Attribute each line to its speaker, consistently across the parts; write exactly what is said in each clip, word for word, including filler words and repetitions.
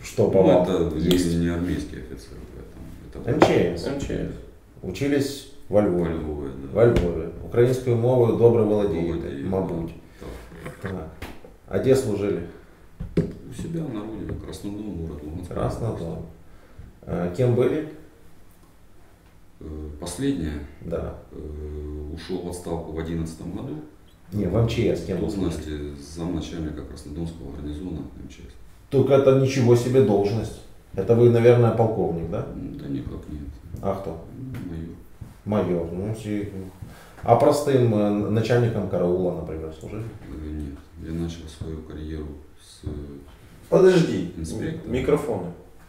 Speaker 1: Что по
Speaker 2: Ну,
Speaker 1: вам?
Speaker 2: это
Speaker 1: Есть?
Speaker 2: не армейский офицер, поэтому это
Speaker 1: МЧС.
Speaker 3: МЧС.
Speaker 1: Учились во Львове.
Speaker 2: во Львове, да.
Speaker 1: Во Львове. Українською мовою добре володієте,
Speaker 2: Володею,
Speaker 1: мабуть.
Speaker 2: да.
Speaker 1: Так. А де служили?
Speaker 2: У себя на родине, Краснодон, город Луганск.
Speaker 1: Краснодон. А, кем были?
Speaker 2: Э, Последнее,
Speaker 1: Да.
Speaker 2: э, ушел в отставку в одиннадцатом году.
Speaker 1: Не, в МЧС кем
Speaker 2: В
Speaker 1: вы служили?
Speaker 2: должности замначальника Краснодонского гарнизона МЧС.
Speaker 1: Только это ничего себе должность. Это вы, наверное, полковник, да?
Speaker 2: М, Да никак нет.
Speaker 1: А кто?
Speaker 2: М, Майор.
Speaker 1: Майор. Ну, си- а простым э, начальником караула, например, служили?
Speaker 2: Э, Нет, я начал свою карьеру с...
Speaker 3: Подожди.
Speaker 2: Инспектор.
Speaker 3: Микрофоны.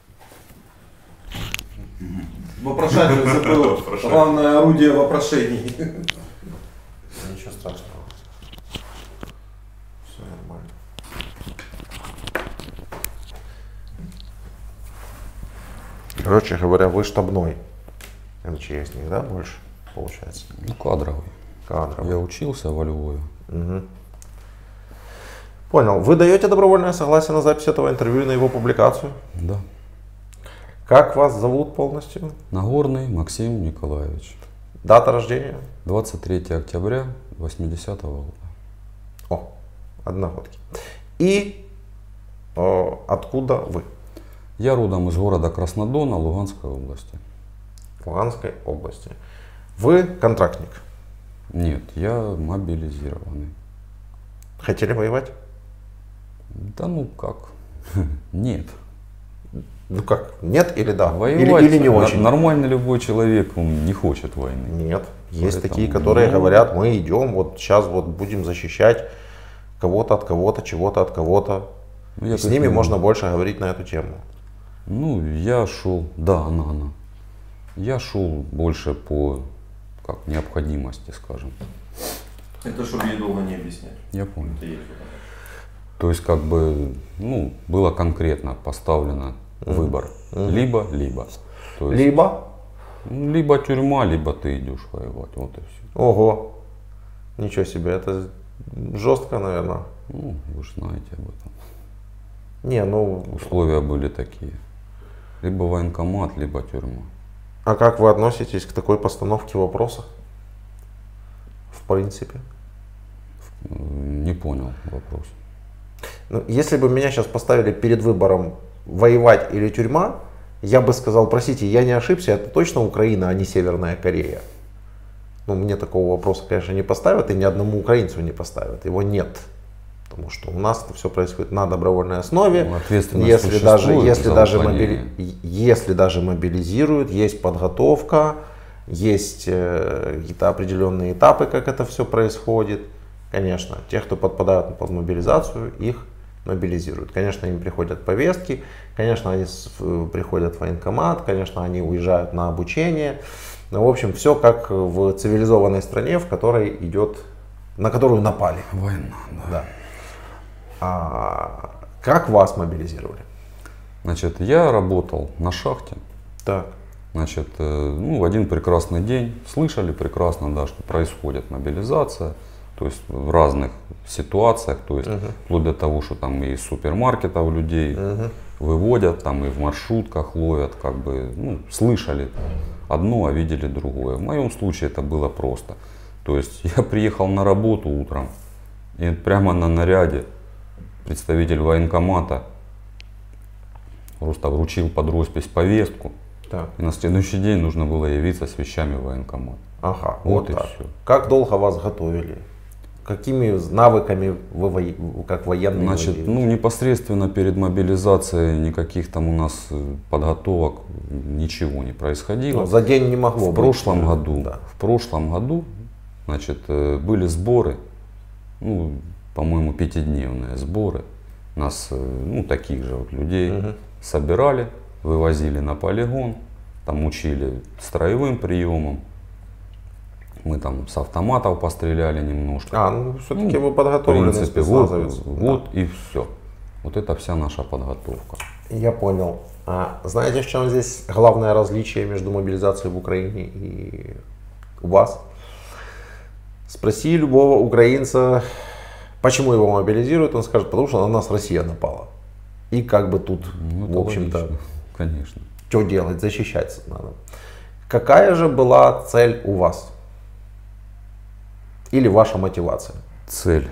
Speaker 3: Вопрошатель забыл. Главное орудие вопрошений.
Speaker 1: Ничего страшного. Все нормально. Короче говоря, вы штабной МЧСник, да, больше получается?
Speaker 2: Ну, кадровый.
Speaker 1: Кадровый.
Speaker 2: Я учился во Львове.
Speaker 1: Мгм. Понял. Вы даете добровольное согласие на запись этого интервью и на его публикацию?
Speaker 2: Да.
Speaker 1: Как вас зовут полностью?
Speaker 2: Нагорный Максим Николаевич.
Speaker 1: Дата рождения?
Speaker 2: двадцать третьего октября восьмидесятого года.
Speaker 1: О, одногодки. И э, откуда вы?
Speaker 2: Я родом из города Краснодона, Луганской области.
Speaker 1: Луганской области. Вы контрактник.
Speaker 2: Нет, я мобилизированный.
Speaker 1: Хотели воевать?
Speaker 2: Да ну как? Нет.
Speaker 1: Ну как, нет или да?
Speaker 2: Воевать
Speaker 1: Или, или не
Speaker 2: н-
Speaker 1: очень?
Speaker 2: нормальный любой человек, он не хочет войны.
Speaker 1: Нет. Есть
Speaker 2: Поэтому,
Speaker 1: такие, которые
Speaker 2: ну,
Speaker 1: говорят, мы идем, вот сейчас вот будем защищать кого-то от кого-то, чего-то от кого-то.
Speaker 2: Ну, я
Speaker 1: С
Speaker 2: как
Speaker 1: ними
Speaker 2: не-
Speaker 1: можно больше говорить на эту тему.
Speaker 2: Ну, я шел, да, она, она. Я шел больше по, как, необходимости, скажем.
Speaker 3: Это чтобы ей долго не объяснять.
Speaker 2: Я понял.
Speaker 3: Это есть вот это.
Speaker 2: То есть, как бы, ну, было конкретно поставлено выбор. Либо, либо. То есть,
Speaker 1: Либо,
Speaker 2: ну, либо тюрьма, либо ты идешь воевать. Вот и все.
Speaker 1: ого, ничего себе, это жестко, наверное.
Speaker 2: Ну, вы же знаете об этом.
Speaker 1: Не, ну,
Speaker 2: Условия были такие. Либо военкомат, либо тюрьма.
Speaker 1: а как вы относитесь к такой постановке вопроса? В принципе.
Speaker 2: Не понял вопрос.
Speaker 1: Ну, если бы меня сейчас поставили перед выбором воевать или тюрьма, я бы сказал, простите, я не ошибся, это точно Украина, а не Северная Корея. Ну, мне такого вопроса, конечно, не поставят, и ни одному украинцу не поставят. Его нет. Потому что у нас это все происходит на добровольной основе.
Speaker 2: Ну, ответственность
Speaker 1: Если даже,
Speaker 2: существует
Speaker 1: если,
Speaker 2: за
Speaker 1: даже
Speaker 2: выполнение.
Speaker 1: мобили- если даже мобилизируют, есть подготовка, есть э, какие-то определенные этапы, как это все происходит. Конечно, тех, кто подпадают под мобилизацию, их мобилизируют. Конечно, им приходят повестки, конечно, они с- в- приходят в военкомат, конечно, они уезжают на обучение. Ну, в общем, все как в цивилизованной стране, в которой идет, на которую напали.
Speaker 2: Война, да.
Speaker 1: Да. А как вас мобилизировали?
Speaker 2: Значит, я работал на шахте.
Speaker 1: Так.
Speaker 2: Значит, э, ну, в один прекрасный день слышали прекрасно, да, что происходит мобилизация, то есть в разных ситуациях, то есть
Speaker 1: Мгм.
Speaker 2: вплоть до того, что там и из супермаркетов людей
Speaker 1: Мгм.
Speaker 2: выводят, там и в маршрутках ловят, как бы, ну, слышали одно, а видели другое. В моем случае это было просто. То есть я приехал на работу утром, и прямо на наряде представитель военкомата просто вручил под роспись повестку,
Speaker 1: Так.
Speaker 2: и на следующий день нужно было явиться с вещами в военкомат.
Speaker 1: Ага,
Speaker 2: Вот
Speaker 1: вот,
Speaker 2: и
Speaker 1: так.
Speaker 2: всё.
Speaker 1: Как долго вас готовили? Какими навыками вы вои- как военный
Speaker 2: Значит,
Speaker 1: владеете?
Speaker 2: ну непосредственно перед мобилизацией никаких там у нас э, подготовок, ничего не происходило.
Speaker 1: Ну, за день не могло
Speaker 2: В
Speaker 1: быть.
Speaker 2: прошлом году,
Speaker 1: Да.
Speaker 2: в прошлом году, значит, э, были сборы, ну, по-моему, пятидневные сборы. Нас, э, ну, таких же вот людей
Speaker 1: Мгм.
Speaker 2: собирали, вывозили на полигон, там учили строевым приемам. Мы там с автоматов постреляли немножко.
Speaker 1: А, ну все-таки
Speaker 2: Ну,
Speaker 1: вы
Speaker 2: В
Speaker 1: подготовленный
Speaker 2: принципе, вот,
Speaker 1: спецназовец.
Speaker 2: вот и все. Вот это вся наша подготовка.
Speaker 1: Да. Я понял. А знаете, в чем здесь главное различие между мобилизацией в Украине и у вас? Спроси любого украинца, почему его мобилизируют, он скажет, потому что на нас Россия напала. И как бы тут,
Speaker 2: Ну,
Speaker 1: в общем-то,
Speaker 2: логично. Конечно.
Speaker 1: что делать? Защищаться надо. Какая же была цель у вас? Или ваша мотивация?
Speaker 2: Цель.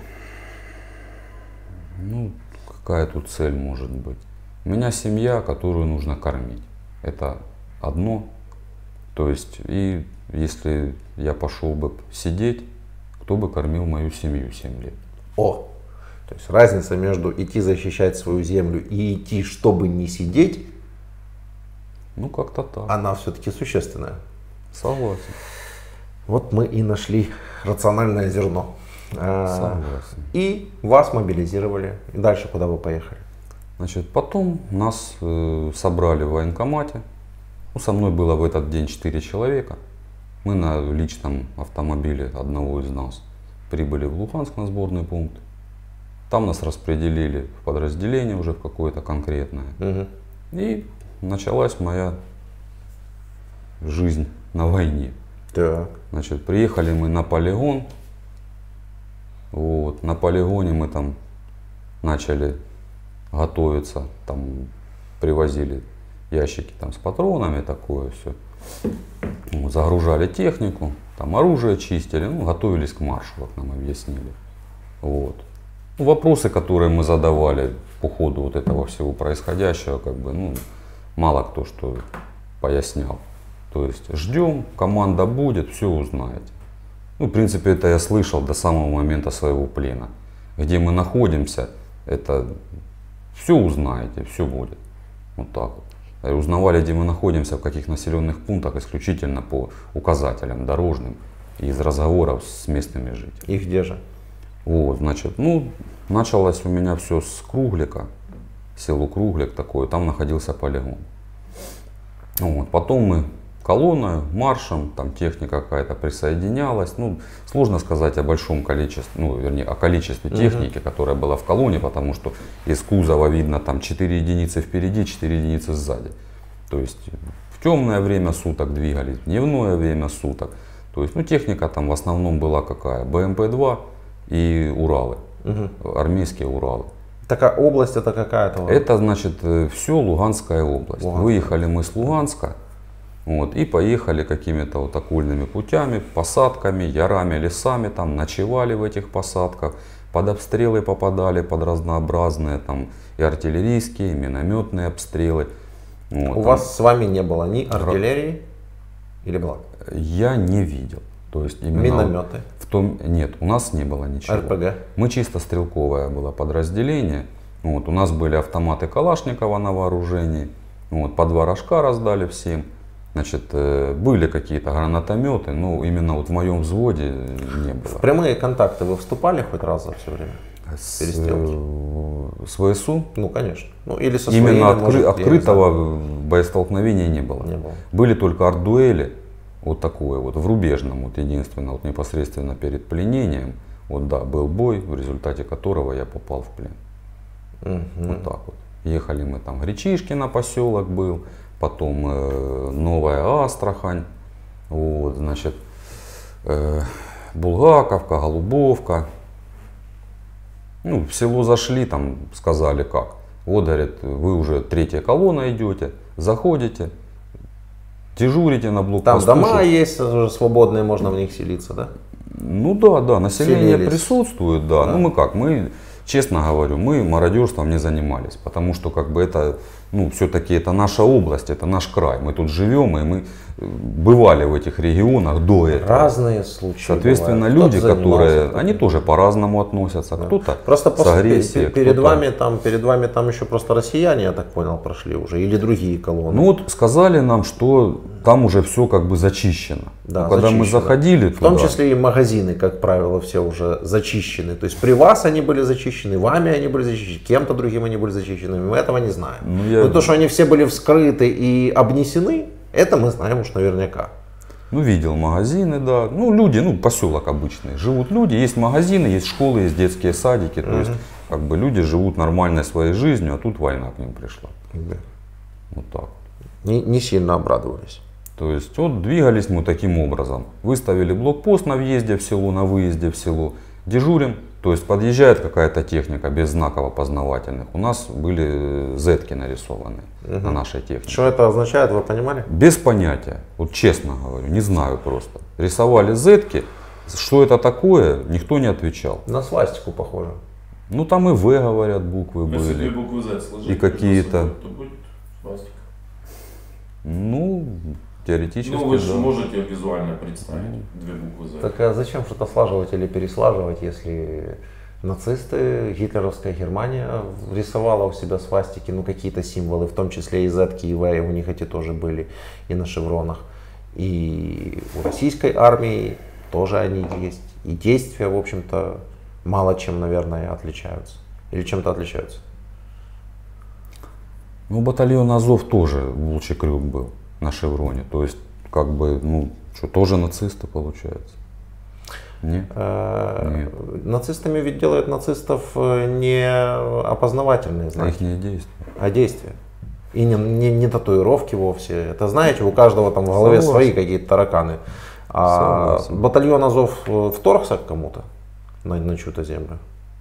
Speaker 2: Ну, какая тут цель может быть? У меня семья, которую нужно кормить. Это одно. То есть, и если я пошел бы сидеть, кто бы кормил мою семью семь лет?
Speaker 1: О! То есть разница между идти защищать свою землю и идти, чтобы не сидеть,
Speaker 2: Ну, как-то так.
Speaker 1: она все-таки существенная.
Speaker 2: Согласен.
Speaker 1: Вот мы и нашли рациональное зерно. А,
Speaker 2: Согласен.
Speaker 1: И вас мобилизировали. И дальше куда вы поехали?
Speaker 2: Значит, потом нас э, собрали в военкомате. Ну, со мной было в этот день четыре человека. Мы на личном автомобиле одного из нас прибыли в Луганск на сборный пункт. Там нас распределили в подразделение уже в какое-то конкретное.
Speaker 1: Угу.
Speaker 2: И началась моя жизнь на войне.
Speaker 1: Так.
Speaker 2: Значит, приехали мы на полигон. Вот, на полигоне мы там начали готовиться, там привозили ящики там с патронами, такое все. Вот, загружали технику, там оружие чистили, ну, готовились к маршу, как нам объяснили. Вот. Ну, вопросы, которые мы задавали по ходу вот этого всего происходящего, как бы, ну, мало кто что пояснял. То есть ждем, команда будет, все узнаете. Ну, в принципе, это я слышал до самого момента своего плена. Где мы находимся, это все узнаете, все будет. Вот так вот. И узнавали, где мы находимся, в каких населенных пунктах, исключительно по указателям дорожным и из разговоров с местными жителями.
Speaker 1: И где же?
Speaker 2: Вот, значит, ну, началось у меня все с Круглика, село Круглик такое, там находился полигон. Вот, потом мы колонной, маршем, там техника какая-то присоединялась. Ну, сложно сказать о большом количестве, ну, вернее, о количестве техники, угу. которая была в колонне, потому что из кузова видно там четыре единицы впереди, четыре единицы сзади. То есть в темное время суток двигались, в дневное время суток. То есть, ну, техника там в основном была какая? бэ эм пэ два и Уралы, угу. армейские Уралы.
Speaker 1: Такая область это какая-то?
Speaker 2: Это, значит, все Луганская область.
Speaker 1: Луганск. Выехали
Speaker 2: мы с Луганска. Вот, и поехали какими-то вот окольными путями, посадками, ярами, лесами, там ночевали в этих посадках, под обстрелы попадали, под разнообразные там и артиллерийские, и минометные обстрелы. Вот,
Speaker 1: У
Speaker 2: там,
Speaker 1: вас с вами не было ни артиллерии или была?
Speaker 2: Я не видел. То есть именно
Speaker 1: минометы?
Speaker 2: В том, нет, у нас не было ничего.
Speaker 1: эр пэ гэ?
Speaker 2: Мы чисто стрелковое было подразделение. Вот, у нас были автоматы Калашникова на вооружении. Вот, по два рожка раздали всем. Значит, были какие-то гранатометы, но именно вот в моем взводе не было.
Speaker 1: В прямые контакты вы вступали хоть раз за все время?
Speaker 2: С, с вэ эс у?
Speaker 1: Ну, конечно. Ну, или со
Speaker 2: Именно
Speaker 1: своими,
Speaker 2: откры,
Speaker 1: может,
Speaker 2: открытого боестолкновения не было.
Speaker 1: не было.
Speaker 2: Были только арт-дуэли, вот такое вот, в рубежном, вот единственно, вот непосредственно перед пленением. Вот да, был бой, в результате которого я попал в плен.
Speaker 1: Угу.
Speaker 2: Вот так вот. Ехали мы там, Гречишкино поселок был. Потом э, Новая Астрахань, вот, значит, э, Булгаковка, Голубовка. Ну, в село зашли, там сказали как. Вот, говорит, вы уже третья колонна идете, заходите, дежурите на блокпосту.
Speaker 1: Там дома есть уже свободные, можно в них селиться, да?
Speaker 2: Ну да, да, население
Speaker 1: Селились.
Speaker 2: присутствует, да.
Speaker 1: да.
Speaker 2: Ну мы как, мы, честно говорю, мы мародерством не занимались, потому что как бы это, ну все-таки это наша область, это наш край. Мы тут живем, и мы бывали в этих регионах до этого.
Speaker 1: Разные случаи.
Speaker 2: Соответственно,
Speaker 1: бывают.
Speaker 2: люди, которые, они тоже по-разному относятся. Да. Кто-то
Speaker 1: просто
Speaker 2: с агрессией,
Speaker 1: перед
Speaker 2: кто-то...
Speaker 1: вами там, перед вами там еще просто россияне, я так понял, прошли уже, или другие колонны.
Speaker 2: Ну вот сказали нам, что там уже все как бы зачищено.
Speaker 1: Да,
Speaker 2: Но когда
Speaker 1: зачищено.
Speaker 2: мы заходили
Speaker 1: в том
Speaker 2: туда,
Speaker 1: числе и магазины, как правило, все уже зачищены. То есть при вас они были зачищены, вами они были зачищены, кем-то другим они были зачищены. Мы этого не знаем.
Speaker 2: Ну, я...
Speaker 1: Но то, что они все были вскрыты и обнесены, это мы знаем уж наверняка.
Speaker 2: Ну, видел магазины, да. Ну, люди, ну, поселок обычный. Живут люди, есть магазины, есть школы, есть детские садики. То
Speaker 1: Угу.
Speaker 2: есть, как бы люди живут нормальной своей жизнью, а тут война к ним пришла.
Speaker 1: Да.
Speaker 2: Вот так.
Speaker 1: Не, не сильно обрадовались.
Speaker 2: То есть, вот двигались мы таким образом. Выставили блокпост на въезде в село, на выезде в село. Дежурим То есть подъезжает какая-то техника без знаков опознавательных. У нас были зетки нарисованы угу. на нашей технике.
Speaker 1: Что это означает, вы понимали?
Speaker 2: Без понятия. Вот честно говорю, не знаю просто. Рисовали зетки. Что это такое, никто не отвечал.
Speaker 1: На свастику похоже.
Speaker 2: Ну там и В, говорят, буквы
Speaker 3: Если
Speaker 2: были.
Speaker 3: две буквы Z сложить,
Speaker 2: И какие-то.
Speaker 3: то будет свастика.
Speaker 2: Ну, теоретически,
Speaker 3: Ну вы же
Speaker 2: да.
Speaker 3: можете визуально представить две буквы Z.
Speaker 1: Так а зачем что-то слаживать или переслаживать, если нацисты, гитлеровская Германия рисовала у себя свастики, ну какие-то символы, в том числе и Z, и V, у них эти тоже были и на шевронах. И у российской армии тоже они есть. И действия, в общем-то, мало чем, наверное, отличаются. Или чем-то отличаются.
Speaker 2: Ну, батальон Азов тоже Волчий Крюк был на шевроне. То есть, как бы, ну, что, тоже нацисты, получается? Нет?
Speaker 1: Нет. Нацистами ведь делают нацистов не опознавательные знаки,
Speaker 2: их не действия.
Speaker 1: а действия. И не, не, не татуировки вовсе. Это, знаете, у каждого там в голове
Speaker 2: Согласен.
Speaker 1: свои какие-то тараканы. А
Speaker 2: Согласен.
Speaker 1: батальон Азов вторгся к кому-то на, на чью-то землю?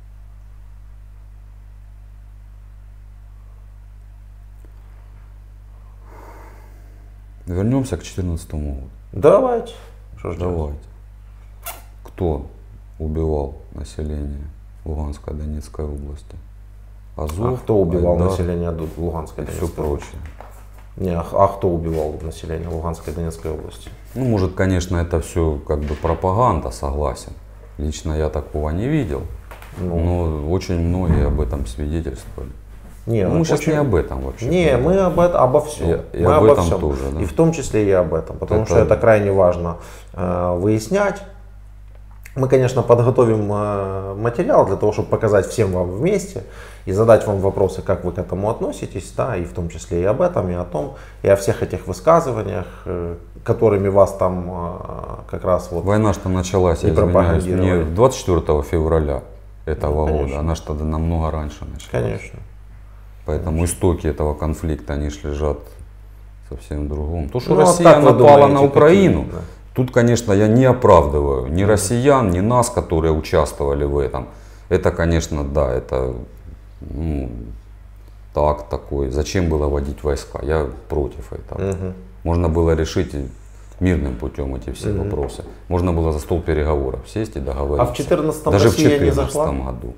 Speaker 2: Вернемся к две тысячи четырнадцатому году.
Speaker 1: Давайте. Что ж делать?
Speaker 2: Давайте. Кто убивал население Луганской, Донецкой области? Азов,
Speaker 1: А кто убивал
Speaker 2: Айдар
Speaker 1: население Ду- Луганской
Speaker 2: и
Speaker 1: Донецкой
Speaker 2: все
Speaker 1: области?
Speaker 2: прочее.
Speaker 1: Не, а, а кто убивал население Луганской и Донецкой области?
Speaker 2: Ну, может, конечно, это все как бы пропаганда, согласен. Лично я такого не видел,
Speaker 1: Ну,
Speaker 2: но очень многие об этом свидетельствовали.
Speaker 1: не,
Speaker 2: Ну, мы сейчас
Speaker 1: очень-
Speaker 2: не об этом вообще.
Speaker 1: Не, мы об этом, обо всем.
Speaker 2: И- и
Speaker 1: мы
Speaker 2: об
Speaker 1: обо
Speaker 2: этом
Speaker 1: всем.
Speaker 2: тоже, да.
Speaker 1: И в том числе и об этом, потому
Speaker 2: Это-
Speaker 1: что это крайне важно э, выяснять. Мы, конечно, подготовим э, материал для того, чтобы показать всем вам вместе и задать вам вопросы, как вы к этому относитесь, да, и в том числе и об этом, и о том, и о всех этих высказываниях, э, которыми вас там э, как раз вот...
Speaker 2: Война что началась, я
Speaker 1: И
Speaker 2: извиняюсь,
Speaker 1: пропагандировали.
Speaker 2: не двадцать четвёртого февраля этого
Speaker 1: Ну,
Speaker 2: года,
Speaker 1: конечно.
Speaker 2: она что-то намного раньше началась.
Speaker 1: Конечно.
Speaker 2: Поэтому истоки этого конфликта, они ж лежат совсем в другом. То, что
Speaker 1: Ну, а
Speaker 2: Россия
Speaker 1: как вы
Speaker 2: напала
Speaker 1: думаете,
Speaker 2: на Украину,
Speaker 1: какие, да?
Speaker 2: тут, конечно, я не оправдываю ни россиян, ни нас, которые участвовали в этом. Это, конечно, да, это ну, так такой. Зачем было вводить войска? Я против этого.
Speaker 1: Мгм.
Speaker 2: Можно было решить и мирным путем эти все
Speaker 1: Мгм.
Speaker 2: вопросы. Можно было за стол переговоров сесть и договориться.
Speaker 1: А в четырнадцатом
Speaker 2: Даже в
Speaker 1: Россия не
Speaker 2: четырнадцатом
Speaker 1: зашла?
Speaker 2: году.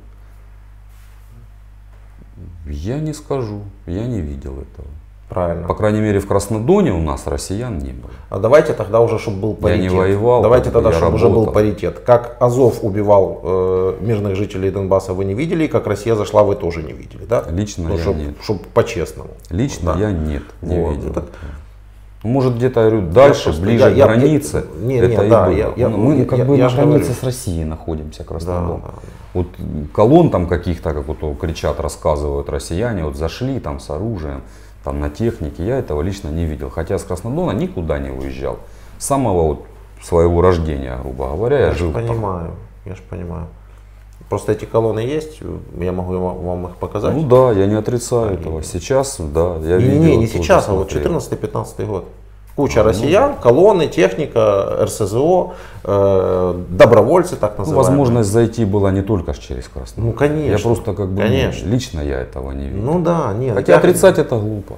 Speaker 2: Я не скажу, я не видел этого.
Speaker 1: Правильно.
Speaker 2: По крайней мере, в Краснодоне у нас россиян не было.
Speaker 1: А давайте тогда уже, чтобы был
Speaker 2: Я не
Speaker 1: паритет.
Speaker 2: воевал,
Speaker 1: Давайте
Speaker 2: как бы,
Speaker 1: тогда,
Speaker 2: я
Speaker 1: чтобы уже был
Speaker 2: работал.
Speaker 1: паритет. Как Азов убивал э, мирных жителей Донбасса, вы не видели, и как Россия зашла, вы тоже не видели, да?
Speaker 2: Лично
Speaker 1: Ну,
Speaker 2: я
Speaker 1: чтоб,
Speaker 2: нет.
Speaker 1: чтоб по-честному.
Speaker 2: Лично
Speaker 1: Да.
Speaker 2: я нет, не
Speaker 1: Вот.
Speaker 2: видел.
Speaker 1: Ну, так-
Speaker 2: этого. Ну, может, где-то, я говорю, дальше,
Speaker 1: просто-
Speaker 2: ближе
Speaker 1: я-
Speaker 2: к
Speaker 1: я-
Speaker 2: границе.
Speaker 1: я- не,
Speaker 2: это
Speaker 1: не,
Speaker 2: и
Speaker 1: да,
Speaker 2: было.
Speaker 1: я- я-
Speaker 2: Ну, мы
Speaker 1: я-
Speaker 2: как
Speaker 1: я-
Speaker 2: бы
Speaker 1: я
Speaker 2: на
Speaker 1: же
Speaker 2: границе
Speaker 1: говорю.
Speaker 2: с Россией находимся,
Speaker 1: Да,
Speaker 2: Краснодон.
Speaker 1: да.
Speaker 2: Вот колонн там каких-то, как вот кричат, рассказывают россияне, вот зашли там с оружием, там на технике, я этого лично не видел. Хотя с Краснодона никуда не уезжал. С самого вот своего рождения, грубо говоря, я,
Speaker 1: Я
Speaker 2: жил
Speaker 1: же
Speaker 2: там.
Speaker 1: понимаю, я же понимаю. Просто эти колонны есть, я могу вам вам их показать.
Speaker 2: Ну да, я не отрицаю
Speaker 1: Они-
Speaker 2: этого. Сейчас, да, я
Speaker 1: не,
Speaker 2: видел.
Speaker 1: не, не
Speaker 2: тоже
Speaker 1: сейчас, а вот
Speaker 2: смотрел.
Speaker 1: четырнадцатый-пятнадцатый год. Куча
Speaker 2: А, ну
Speaker 1: россиян, колонны, техника, эр эс зэ о, э, добровольцы так
Speaker 2: Ну,
Speaker 1: называемые.
Speaker 2: возможность зайти была не только ж через Краснодар.
Speaker 1: Ну, конечно.
Speaker 2: Я просто как бы, ну,
Speaker 1: Конечно.
Speaker 2: лично я этого не видел.
Speaker 1: Ну да, нет.
Speaker 2: Хотя
Speaker 1: я-
Speaker 2: отрицать это глупо.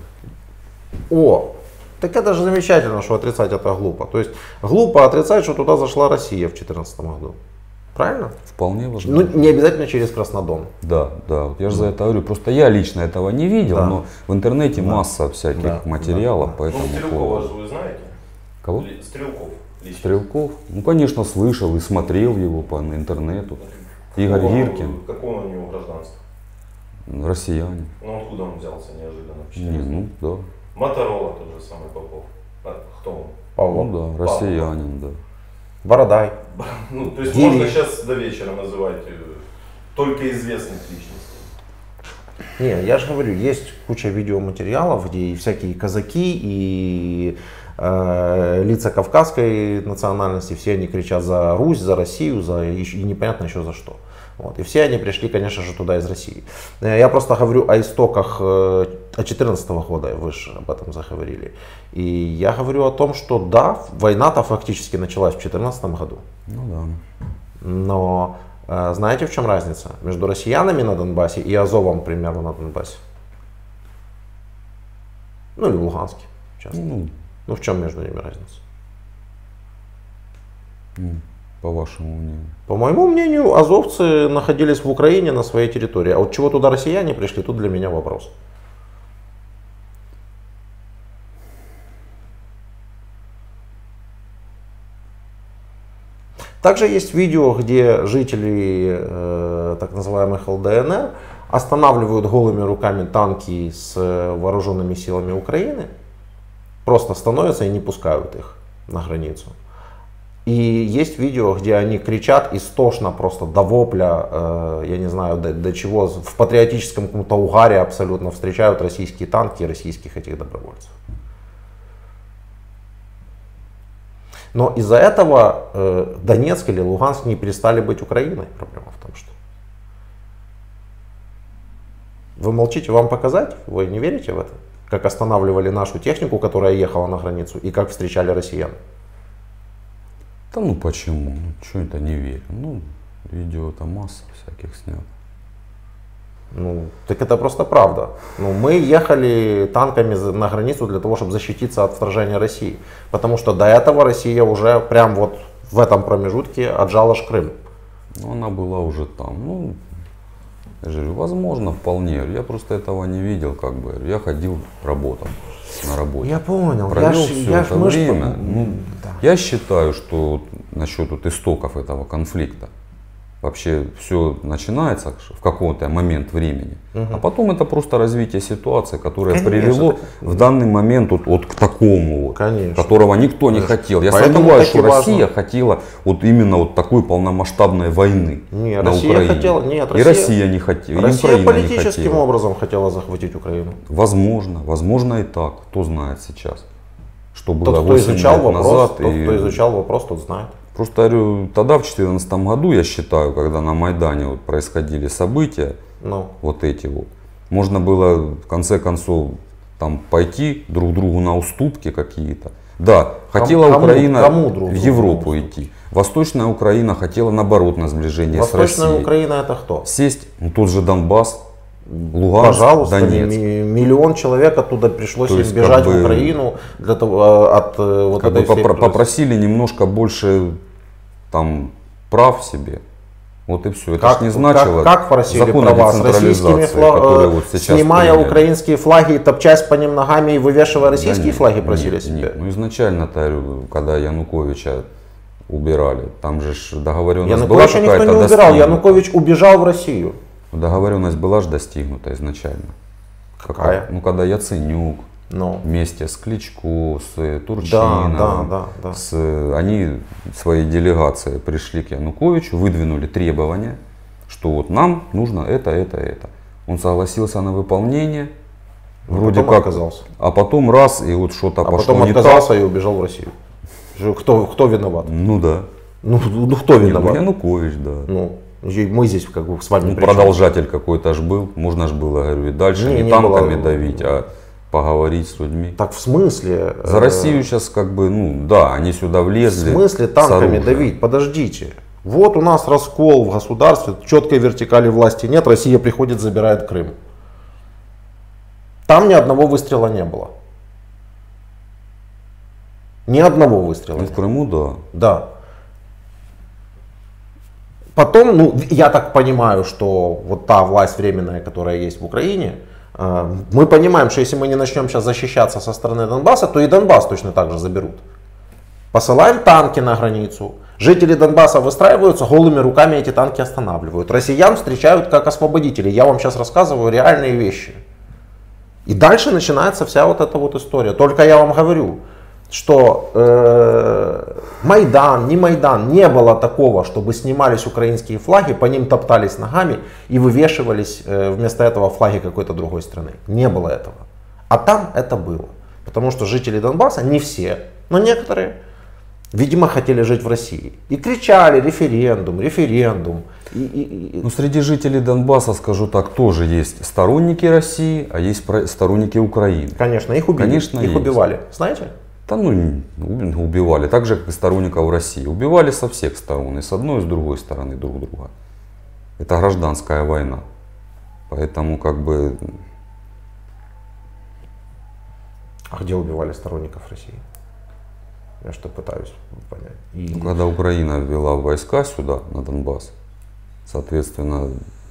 Speaker 1: О, так это же замечательно, что отрицать это глупо. То есть глупо отрицать, что туда зашла Россия в две тысячи четырнадцатом году. Правильно?
Speaker 2: Вполне возможно.
Speaker 1: Ну, не обязательно через Краснодон.
Speaker 2: Да, да, вот я же за это говорю. Просто я лично этого не видел,
Speaker 1: Да.
Speaker 2: но в интернете масса всяких
Speaker 1: Да,
Speaker 2: материалов
Speaker 1: да,
Speaker 2: по
Speaker 3: Ну,
Speaker 2: этому
Speaker 3: Стрелкова
Speaker 2: поводу.
Speaker 3: же вы знаете?
Speaker 2: Кого?
Speaker 3: Ли- Стрелков. лично.
Speaker 2: Стрелков? Ну, конечно, слышал и смотрел его по интернету. Игорь
Speaker 3: Какого-
Speaker 2: Гиркин,
Speaker 3: Какого у него гражданства?
Speaker 2: россияне.
Speaker 3: Ну откуда он взялся неожиданно? в
Speaker 2: Не, ну да.
Speaker 3: Моторола тот же самый Попов. А кто он?
Speaker 1: Павло.
Speaker 2: Ну да, россиянин, да.
Speaker 1: Бородай.
Speaker 3: Ну, то есть
Speaker 1: Гири.
Speaker 3: можно сейчас до вечера называть э, только известных личностей.
Speaker 1: Не, я же говорю, есть куча видеоматериалов, где и всякие казаки, и э, лица кавказской национальности, все они кричат за Русь, за Россию, за, и, и непонятно еще за что. Вот. И все они пришли, конечно же, туда из России. Э, Я просто говорю о истоках э, две тысячи четырнадцатого года, вы же об этом заговорили. И я говорю о том, что да, война-то фактически началась в две тысячи четырнадцатом году.
Speaker 2: Ну да.
Speaker 1: Но Знаете, в чем разница между россиянами на Донбассе и Азовом, к примеру, на Донбассе? Ну или в Луганске, часто.
Speaker 2: Ну,
Speaker 1: ну в чем между ними разница?
Speaker 2: По вашему мнению?
Speaker 1: По моему мнению, азовцы находились в Украине на своей территории. А вот чего туда россияне пришли, тут для меня вопрос. Также есть видео, где жители э, так называемых эл дэ эн эр останавливают голыми руками танки с вооруженными силами Украины, просто становятся и не пускают их на границу. И есть видео, где они кричат истошно, просто до вопля, э, я не знаю до, до чего, в патриотическом каком-то угаре абсолютно встречают российские танки и российских этих добровольцев. Но из-за этого э, Донецк или Луганск не перестали быть Украиной. Проблема в том, что... Вы молчите, вам показать? Вы не верите в это? Как останавливали нашу технику, которая ехала на границу, и как встречали россиян?
Speaker 2: Да ну почему? Ну, что это не верю? Ну, видео-то масса всяких снят.
Speaker 1: Ну, так это просто правда. Ну, мы ехали танками на границу для того, чтобы защититься от вторжения России. Потому что до этого Россия уже прям вот в этом промежутке отжала ж Крым.
Speaker 2: Ну, она была уже там. Ну, я же говорю, возможно, вполне. Я просто этого не видел, как бы. Я ходил, работал на работе.
Speaker 1: Я понял.
Speaker 2: Провел
Speaker 1: я ж,
Speaker 2: все
Speaker 1: я
Speaker 2: это
Speaker 1: ж,
Speaker 2: время.
Speaker 1: ж...
Speaker 2: Ну,
Speaker 1: да.
Speaker 2: Я считаю, что насчет вот истоков этого конфликта, вообще все начинается в какой-то момент времени, угу. а потом это просто развитие ситуации, которое Конечно, привело так... в данный момент вот, вот к такому, вот, которого никто не Конечно. хотел. Я Поэтому сомневаюсь, что важно. Россия хотела вот именно вот такой полномасштабной войны
Speaker 1: нет,
Speaker 2: на
Speaker 1: Россия
Speaker 2: Украине.
Speaker 1: Хотела, нет,
Speaker 2: и
Speaker 1: Россия,
Speaker 2: Россия не хотела,
Speaker 1: Россия
Speaker 2: и Украина
Speaker 1: политическим
Speaker 2: не хотела.
Speaker 1: образом хотела захватить Украину.
Speaker 2: Возможно, возможно и так, кто знает сейчас. Что было
Speaker 1: тот, кто изучал вопрос,
Speaker 2: назад.
Speaker 1: Тот,
Speaker 2: и...
Speaker 1: кто изучал вопрос, тот знает.
Speaker 2: Просто говорю, тогда в две тысячи четырнадцатом году, я считаю, когда на Майдане вот происходили события,
Speaker 1: ну. вот
Speaker 2: эти вот, можно было в конце концов там пойти друг другу на уступки какие-то. Да, хотела
Speaker 1: кому,
Speaker 2: Украина
Speaker 1: кому друг
Speaker 2: в Европу идти. Восточная Украина хотела наоборот на сближение
Speaker 1: Восточная
Speaker 2: с Россией.
Speaker 1: Украина это кто?
Speaker 2: Сесть, ну тот же Донбасс, Луганск,
Speaker 1: Пожалуйста,
Speaker 2: Донецк.
Speaker 1: Миллион человек оттуда пришлось им
Speaker 2: есть,
Speaker 1: бежать
Speaker 2: как бы,
Speaker 1: в Украину для того, от вот
Speaker 2: как
Speaker 1: этой
Speaker 2: бы
Speaker 1: всей
Speaker 2: попро- попросили немножко больше там прав себе. Вот и все. Это
Speaker 1: как,
Speaker 2: ж не значило
Speaker 1: как, как просили права с российскими флагами, вот снимая приняли. украинские флаги и топчась по ним ногами и вывешивая российские да нет, флаги, просили
Speaker 2: нет,
Speaker 1: себе?
Speaker 2: Нет. Ну изначально-то, когда Януковича убирали, там же договоренность
Speaker 1: Януковича
Speaker 2: была
Speaker 1: никто не убирал,
Speaker 2: достигнута.
Speaker 1: Янукович убежал в Россию.
Speaker 2: Договоренность была же достигнута изначально.
Speaker 1: Какая?
Speaker 2: Как, ну когда Яценюк
Speaker 1: no.
Speaker 2: вместе с Кличко, с Турчиновым,
Speaker 1: да, да, да,
Speaker 2: с, они своей делегацией пришли к Януковичу, выдвинули требования, что вот нам нужно это, это, это. Он согласился на выполнение, а вроде как,
Speaker 1: отказался.
Speaker 2: А потом раз и вот что-то
Speaker 1: а
Speaker 2: пошло
Speaker 1: потом
Speaker 2: не
Speaker 1: отказался
Speaker 2: так.
Speaker 1: И убежал в Россию. Кто, кто виноват?
Speaker 2: Ну да.
Speaker 1: Ну, ну кто виноват?
Speaker 2: Не, ну, Янукович, да.
Speaker 1: Ну, мы здесь как бы с вами
Speaker 2: ну, продолжатель какой-то ж был, можно ж было, говорю, и дальше не, не танками было... давить, а поговорить с людьми.
Speaker 1: Так в смысле?
Speaker 2: За Россию сейчас как бы, ну да, они сюда влезли.
Speaker 1: В смысле танками давить? Подождите. Вот у нас раскол в государстве, четкой вертикали власти нет, Россия приходит, забирает Крым. Там ни одного выстрела не было. Ни одного выстрела.
Speaker 2: Ну, в Крыму, да.
Speaker 1: Да. Потом, ну, я так понимаю, что вот та власть временная, которая есть в Украине, э, мы понимаем, что если мы не начнем сейчас защищаться со стороны Донбасса, то и Донбасс точно так же заберут. Посылаем танки на границу. Жители Донбасса выстраиваются, голыми руками эти танки останавливают. Россиян встречают как освободителей. Я вам сейчас рассказываю реальные вещи. И дальше начинается вся вот эта вот история. Только я вам говорю, что э, Майдан, не Майдан, не было такого, чтобы снимались украинские флаги, по ним топтались ногами и вывешивались э, вместо этого флаги какой-то другой страны. Не было этого. А там это было. Потому что жители Донбасса, не все, но некоторые, видимо, хотели жить в России. И кричали референдум, референдум. И, и, и...
Speaker 2: Ну, среди жителей Донбасса, скажу так, тоже есть сторонники России, а есть сторонники Украины.
Speaker 1: Конечно, их убили,
Speaker 2: Конечно,
Speaker 1: их
Speaker 2: есть.
Speaker 1: убивали. Знаете?
Speaker 2: Да ну, убивали, так же, как и сторонников России. Убивали со всех сторон, и с одной, и с другой стороны друг друга. Это гражданская война. Поэтому как бы...
Speaker 1: А где убивали сторонников России? Я что пытаюсь понять. И...
Speaker 2: Ну, когда Украина ввела войска сюда, на Донбасс, соответственно,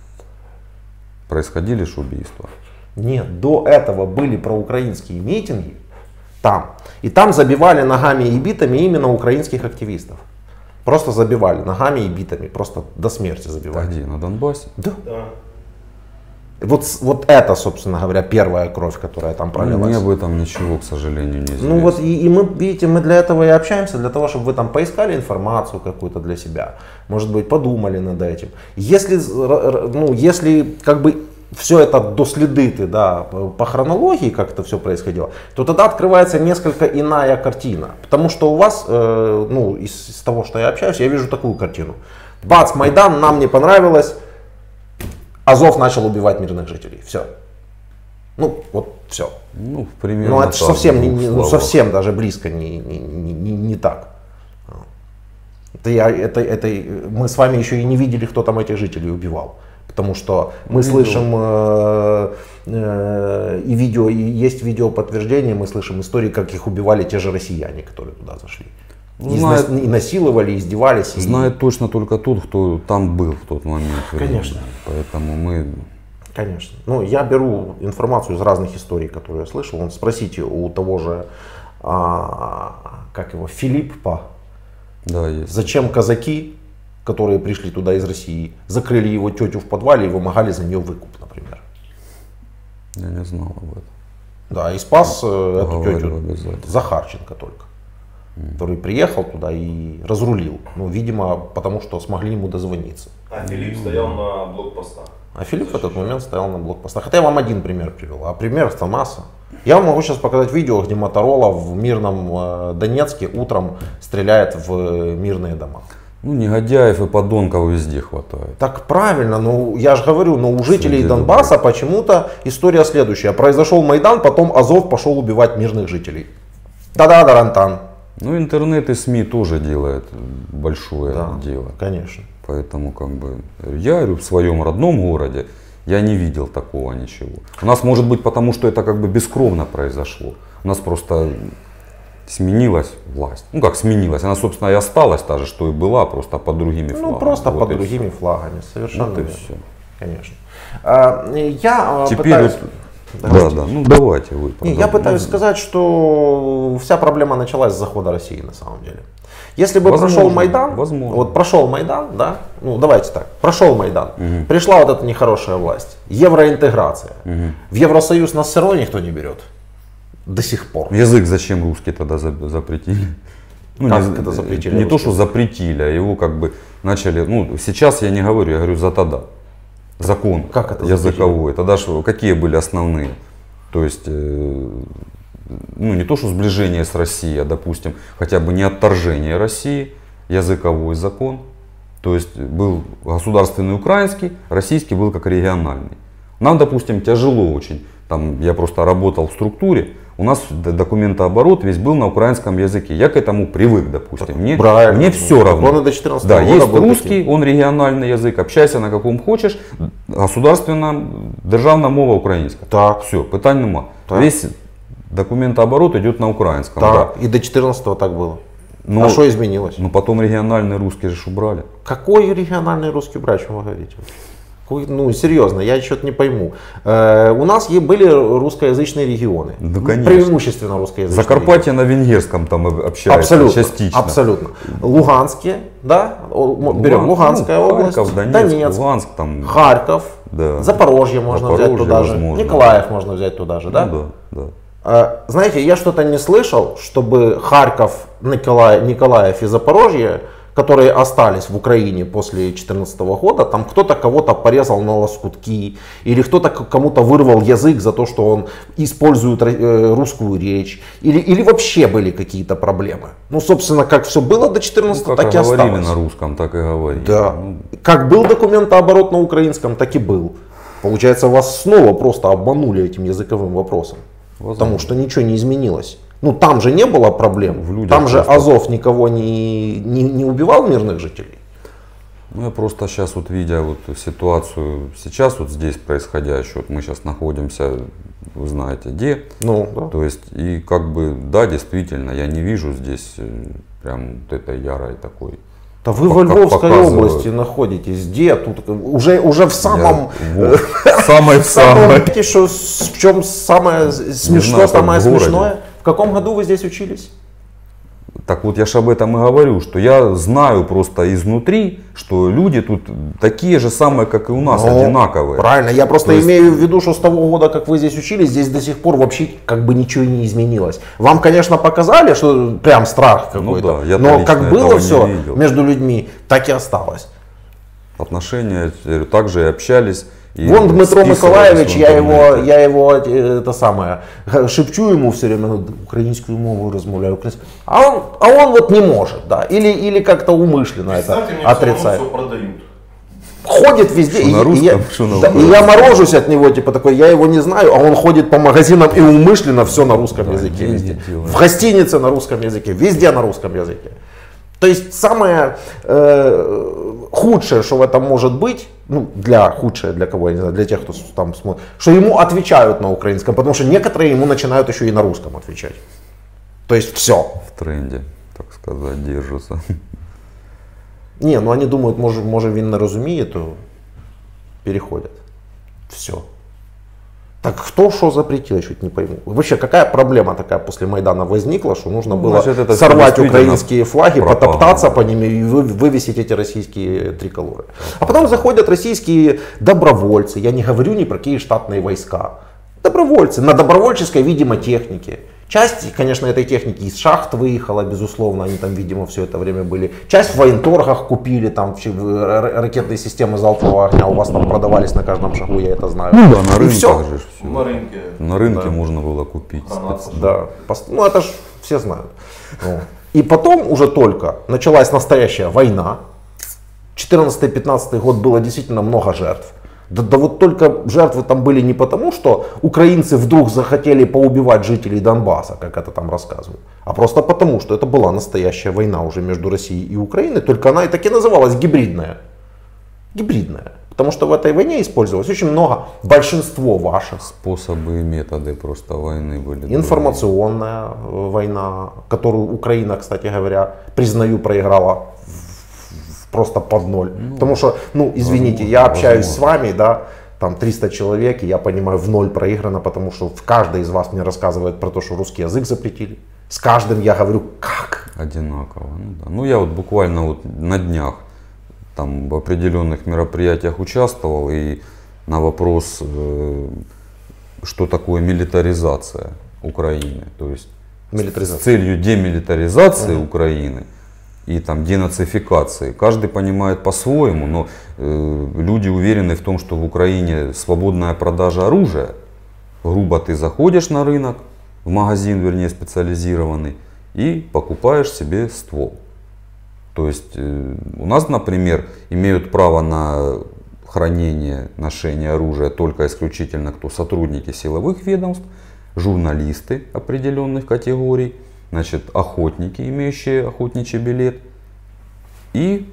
Speaker 2: происходили же убийства.
Speaker 1: Нет, до этого были проукраинские митинги там. И там забивали ногами и битами именно украинских активистов. Просто забивали ногами и битами, просто до смерти забивали.
Speaker 2: А где? На Донбассе?
Speaker 1: Да.
Speaker 3: Да.
Speaker 1: Вот, вот это, собственно говоря, первая кровь, которая там пролилась.
Speaker 2: Мне об этом ничего, к сожалению, не известно.
Speaker 1: Ну вот и, и мы, видите, мы для этого и общаемся, для того, чтобы вы там поискали информацию какую-то для себя. Может быть, подумали над этим. Если, ну, если как бы все это доследите, да, по хронологии, как это все происходило, то тогда открывается несколько иная картина. Потому что у вас, э, ну, из, из того, что я общаюсь, я вижу такую картину. Бац, Майдан, нам не понравилось. Азов начал убивать мирных жителей. Все. Ну, вот все.
Speaker 2: Ну, примерно.
Speaker 1: Ну, это
Speaker 2: так,
Speaker 1: совсем, не,
Speaker 2: в
Speaker 1: не, ну,
Speaker 2: словах.
Speaker 1: совсем даже близко не, не, не, не так. Это, я, это, это мы с вами еще и не видели, кто там этих жителей убивал. Потому что мы
Speaker 2: Видел.
Speaker 1: слышим э, э, и видео, и есть видео подтверждения, мы слышим истории, как их убивали те же россияне, которые туда зашли. И,
Speaker 2: Знает,
Speaker 1: и насиловали, и издевались.
Speaker 2: знает
Speaker 1: и...
Speaker 2: точно только тот, кто там был в тот момент.
Speaker 1: Конечно.
Speaker 2: Поэтому мы...
Speaker 1: Конечно. Ну, я беру информацию из разных историй, которые я слышал. Вот спросите у того же, а, как его, Филиппа,
Speaker 2: Да, есть.
Speaker 1: зачем казаки, которые пришли туда из России, закрыли его тетю в подвале и вымогали за нее выкуп, например.
Speaker 2: Я не знал об этом.
Speaker 1: Да, и спас э, эту
Speaker 2: Поговорю
Speaker 1: тетю
Speaker 2: обязательно.
Speaker 1: Захарченко только, который приехал туда и разрулил. Ну, видимо, потому что смогли ему дозвониться.
Speaker 3: А Филипп стоял на блокпостах.
Speaker 1: А Филипп в этот момент стоял на блокпостах. Хотя я вам один пример привел, а пример-то масса. Я вам могу сейчас показать видео, где Моторола в мирном э, Донецке утром стреляет в э, мирные дома.
Speaker 2: Ну, негодяев и подонков везде хватает.
Speaker 1: Так правильно, ну я же говорю, но у жителей
Speaker 2: Среди
Speaker 1: Донбасса почему-то история следующая. Произошел Майдан, потом Азов пошел убивать мирных жителей. Да-да-да-рантан.
Speaker 2: Ну, интернет и СМИ тоже делают большое
Speaker 1: Да,
Speaker 2: дело.
Speaker 1: конечно.
Speaker 2: Поэтому, как бы, я говорю, в своем родном городе я не видел такого ничего. У нас, может быть, потому что это как бы бескровно произошло. У нас просто сменилась власть. Ну, как сменилась, она, собственно, и осталась та же, что и была, просто под другими флагами.
Speaker 1: Ну, просто
Speaker 2: Вот
Speaker 1: под
Speaker 2: и
Speaker 1: другими
Speaker 2: все.
Speaker 1: флагами, совершенно
Speaker 2: Вот и
Speaker 1: верно.
Speaker 2: все.
Speaker 1: Конечно. А, я а,
Speaker 2: Теперь
Speaker 1: пытаюсь...
Speaker 2: вот- Да, да, ну давайте вы.
Speaker 1: Не, я
Speaker 2: продолжите.
Speaker 1: пытаюсь сказать, что вся проблема началась с захода России на самом деле. Если бы
Speaker 2: Возможно,
Speaker 1: прошел Майдан,
Speaker 2: возможно.
Speaker 1: вот прошел Майдан, да, ну давайте так, прошел Майдан,
Speaker 2: Мгм.
Speaker 1: пришла вот эта нехорошая власть, евроинтеграция.
Speaker 2: Мгм.
Speaker 1: В Евросоюз нас все равно никто не берет. До сих пор.
Speaker 2: Язык зачем русский тогда за- запретили? Ну,
Speaker 1: Как
Speaker 2: не,
Speaker 1: это запретили
Speaker 2: не то,
Speaker 1: русский
Speaker 2: что
Speaker 1: язык?
Speaker 2: запретили, а его как бы начали, ну сейчас я не говорю, я говорю за тогда. Закон
Speaker 1: Как это
Speaker 2: языковой. Тогда ж какие были основные? То есть, э, ну не то, что сближение с Россией, а допустим, хотя бы не отторжение России, языковой закон. То есть был государственный украинский, российский был как региональный. Нам, допустим, тяжело очень. Там я просто работал в структуре, у нас д- документооборот весь был на украинском языке. Я к этому привык, допустим. Мне,
Speaker 1: Правильно.
Speaker 2: мне все равно.
Speaker 1: Он и до четырнадцатого
Speaker 2: Да,
Speaker 1: года
Speaker 2: есть
Speaker 1: был
Speaker 2: русский,
Speaker 1: таким.
Speaker 2: он региональный язык, общайся на каком хочеш, государственна державна мова українська.
Speaker 1: Так.
Speaker 2: Все, питань нема.
Speaker 1: Так.
Speaker 2: Весь документооборот идет на украинском.
Speaker 1: Да,
Speaker 2: Да.
Speaker 1: и до четырнадцатого так было.
Speaker 2: Но-
Speaker 1: а что изменилось?
Speaker 2: Но потом региональный русский же ж убрали.
Speaker 1: Какой региональный русский брать, что вы говорите? Какой- Ну, серьезно, я что-то не пойму. Э, у нас е- были русскоязычные регионы.
Speaker 2: Ну, конечно.
Speaker 1: Преимущественно русскоязычные.
Speaker 2: Закарпатье на венгерском там общается
Speaker 1: Абсолютно,
Speaker 2: частично.
Speaker 1: абсолютно. Луганские, да, О, м- берем
Speaker 2: Луган-
Speaker 1: Луганская
Speaker 2: ну,
Speaker 1: область,
Speaker 2: Харьков, Донецк,
Speaker 1: Донецк,
Speaker 2: Луганск, там,
Speaker 1: Харьков,
Speaker 2: да.
Speaker 1: Запорожье можно взять
Speaker 2: Запорожье,
Speaker 1: туда же,
Speaker 2: возможно.
Speaker 1: Николаев можно взять туда же, да?
Speaker 2: Ну, да, да.
Speaker 1: Э, Знаете, я что-то не слышал, чтобы Харьков, Николаев, Николаев и Запорожье, которые остались в Украине после две тысячи четырнадцатого года, там кто-то кого-то порезал на лоскутки, или кто-то к- кому-то вырвал язык за то, что он использует э, русскую речь, или, или вообще были какие-то проблемы. Ну, собственно, как все было до
Speaker 2: Ну,
Speaker 1: четырнадцатого,
Speaker 2: как
Speaker 1: так и
Speaker 2: и говорили
Speaker 1: осталось.
Speaker 2: на русском, так и говорили.
Speaker 1: Да.
Speaker 2: Ну,
Speaker 1: Как был документооборот на украинском, так и был. Получается, вас снова просто обманули этим языковым вопросом.
Speaker 2: Возможно.
Speaker 1: Потому что ничего не изменилось. Ну там же не было проблем.
Speaker 2: В людях
Speaker 1: Там же
Speaker 2: просто-
Speaker 1: Азов никого не, не, не убивал мирных жителей.
Speaker 2: Ну, я просто сейчас вот видя вот ситуацию сейчас вот здесь происходящую, вот мы сейчас находимся, вы знаете, где.
Speaker 1: Ну, да.
Speaker 2: То есть, и как бы, да, действительно, я не вижу здесь прям вот этой ярой такой.
Speaker 1: Да вы во Львовской области находитесь, где тут? Уже, уже в самом...
Speaker 2: Самой в самой.
Speaker 1: В чем самое смешное, самое смешное? В каком году вы здесь учились?
Speaker 2: Так вот, я же об этом и говорю, что я знаю просто изнутри, что люди тут такие же самые, как и у нас, ну, одинаковые.
Speaker 1: Правильно, я просто есть... имею в виду, что с того года, как вы здесь учились, здесь до сих пор вообще как бы ничего и не изменилось. Вам, конечно, показали, что прям страх какой-то, ну, да, но как было все между людьми, так и осталось.
Speaker 2: Отношения также и общались. И
Speaker 1: Вон Дмитро Миколаевич, я его, я его, это самое, шепчу ему все время, ну, украинскую мову размовляю, украинскую. А он, а он вот не может, да, или, или как-то умышленно это отрицает. Ходит везде, и,
Speaker 2: русском,
Speaker 1: и, я, да, и я морожусь от него, типа такой, я его не знаю, а он ходит по магазинам и умышленно все на русском, да, языке везде. В гостинице на русском языке, везде на русском языке. То есть самое э, худшее, что в этом может быть, ну для худшее для кого, я не знаю, для тех, кто там смотрит, что ему отвечают на украинском, потому что некоторые ему начинают еще и на русском отвечать. То есть все.
Speaker 2: В тренде, так сказать, держатся.
Speaker 1: Не, ну они думают, может, может він не розуміє, то переходят. Все. Так кто что запретил, я чуть не пойму. Вообще, какая проблема такая после Майдана возникла, что нужно было Значит, сорвать украинские флаги, пропаганда. Потоптаться по ним и вывесить эти российские триколоры. А потом заходят российские добровольцы, я не говорю ни про какие штатные войска. Добровольцы, на добровольческой, видимо, технике. Часть, конечно, этой техники из шахт выехала, безусловно, они там, видимо, все это время были. Часть в военторгах купили, там ракетные системы залпового огня у вас там продавались на каждом шагу, я это знаю.
Speaker 2: Ну да, на рынке же все.
Speaker 3: На рынке.
Speaker 2: На рынке
Speaker 1: да.
Speaker 2: можно было купить.
Speaker 1: Да, ну это ж все знают. И потом уже только началась настоящая война. четырнадцатый-пятнадцатый год было действительно много жертв. Да, да вот только жертвы там были не потому, что украинцы вдруг захотели поубивать жителей Донбасса, как это там рассказывают, а просто потому, что это была настоящая война уже между Россией и Украиной, только она и так и называлась гибридная. Гибридная. Потому что в этой войне использовалось очень много, большинство ваших.
Speaker 2: Способы и методы просто войны были.
Speaker 1: Информационная другие. Война, которую Украина, кстати говоря, признаю, проиграла просто под ноль. Ну, потому что, ну, извините, возможно, я общаюсь возможно. с вами, да, там триста человек, и я понимаю, в ноль проиграно, потому что каждый из вас мне рассказывает про то, что русский язык запретили. С каждым я говорю, как?
Speaker 2: Одинаково. Ну, да. ну я вот буквально вот на днях там в определенных мероприятиях участвовал, и на вопрос, что такое милитаризация Украины, то есть с целью демилитаризации угу. Украины и там денацификации. Каждый понимает по-своему, но э, люди уверены в том, что в Украине свободная продажа оружия. Грубо ты заходишь на рынок, в магазин, вернее, специализированный, и покупаешь себе ствол. То есть э, у нас, например, имеют право на хранение, ношение оружия только исключительно кто сотрудники силовых ведомств, журналисты определенных категорий, значит, охотники, имеющие охотничий билет, и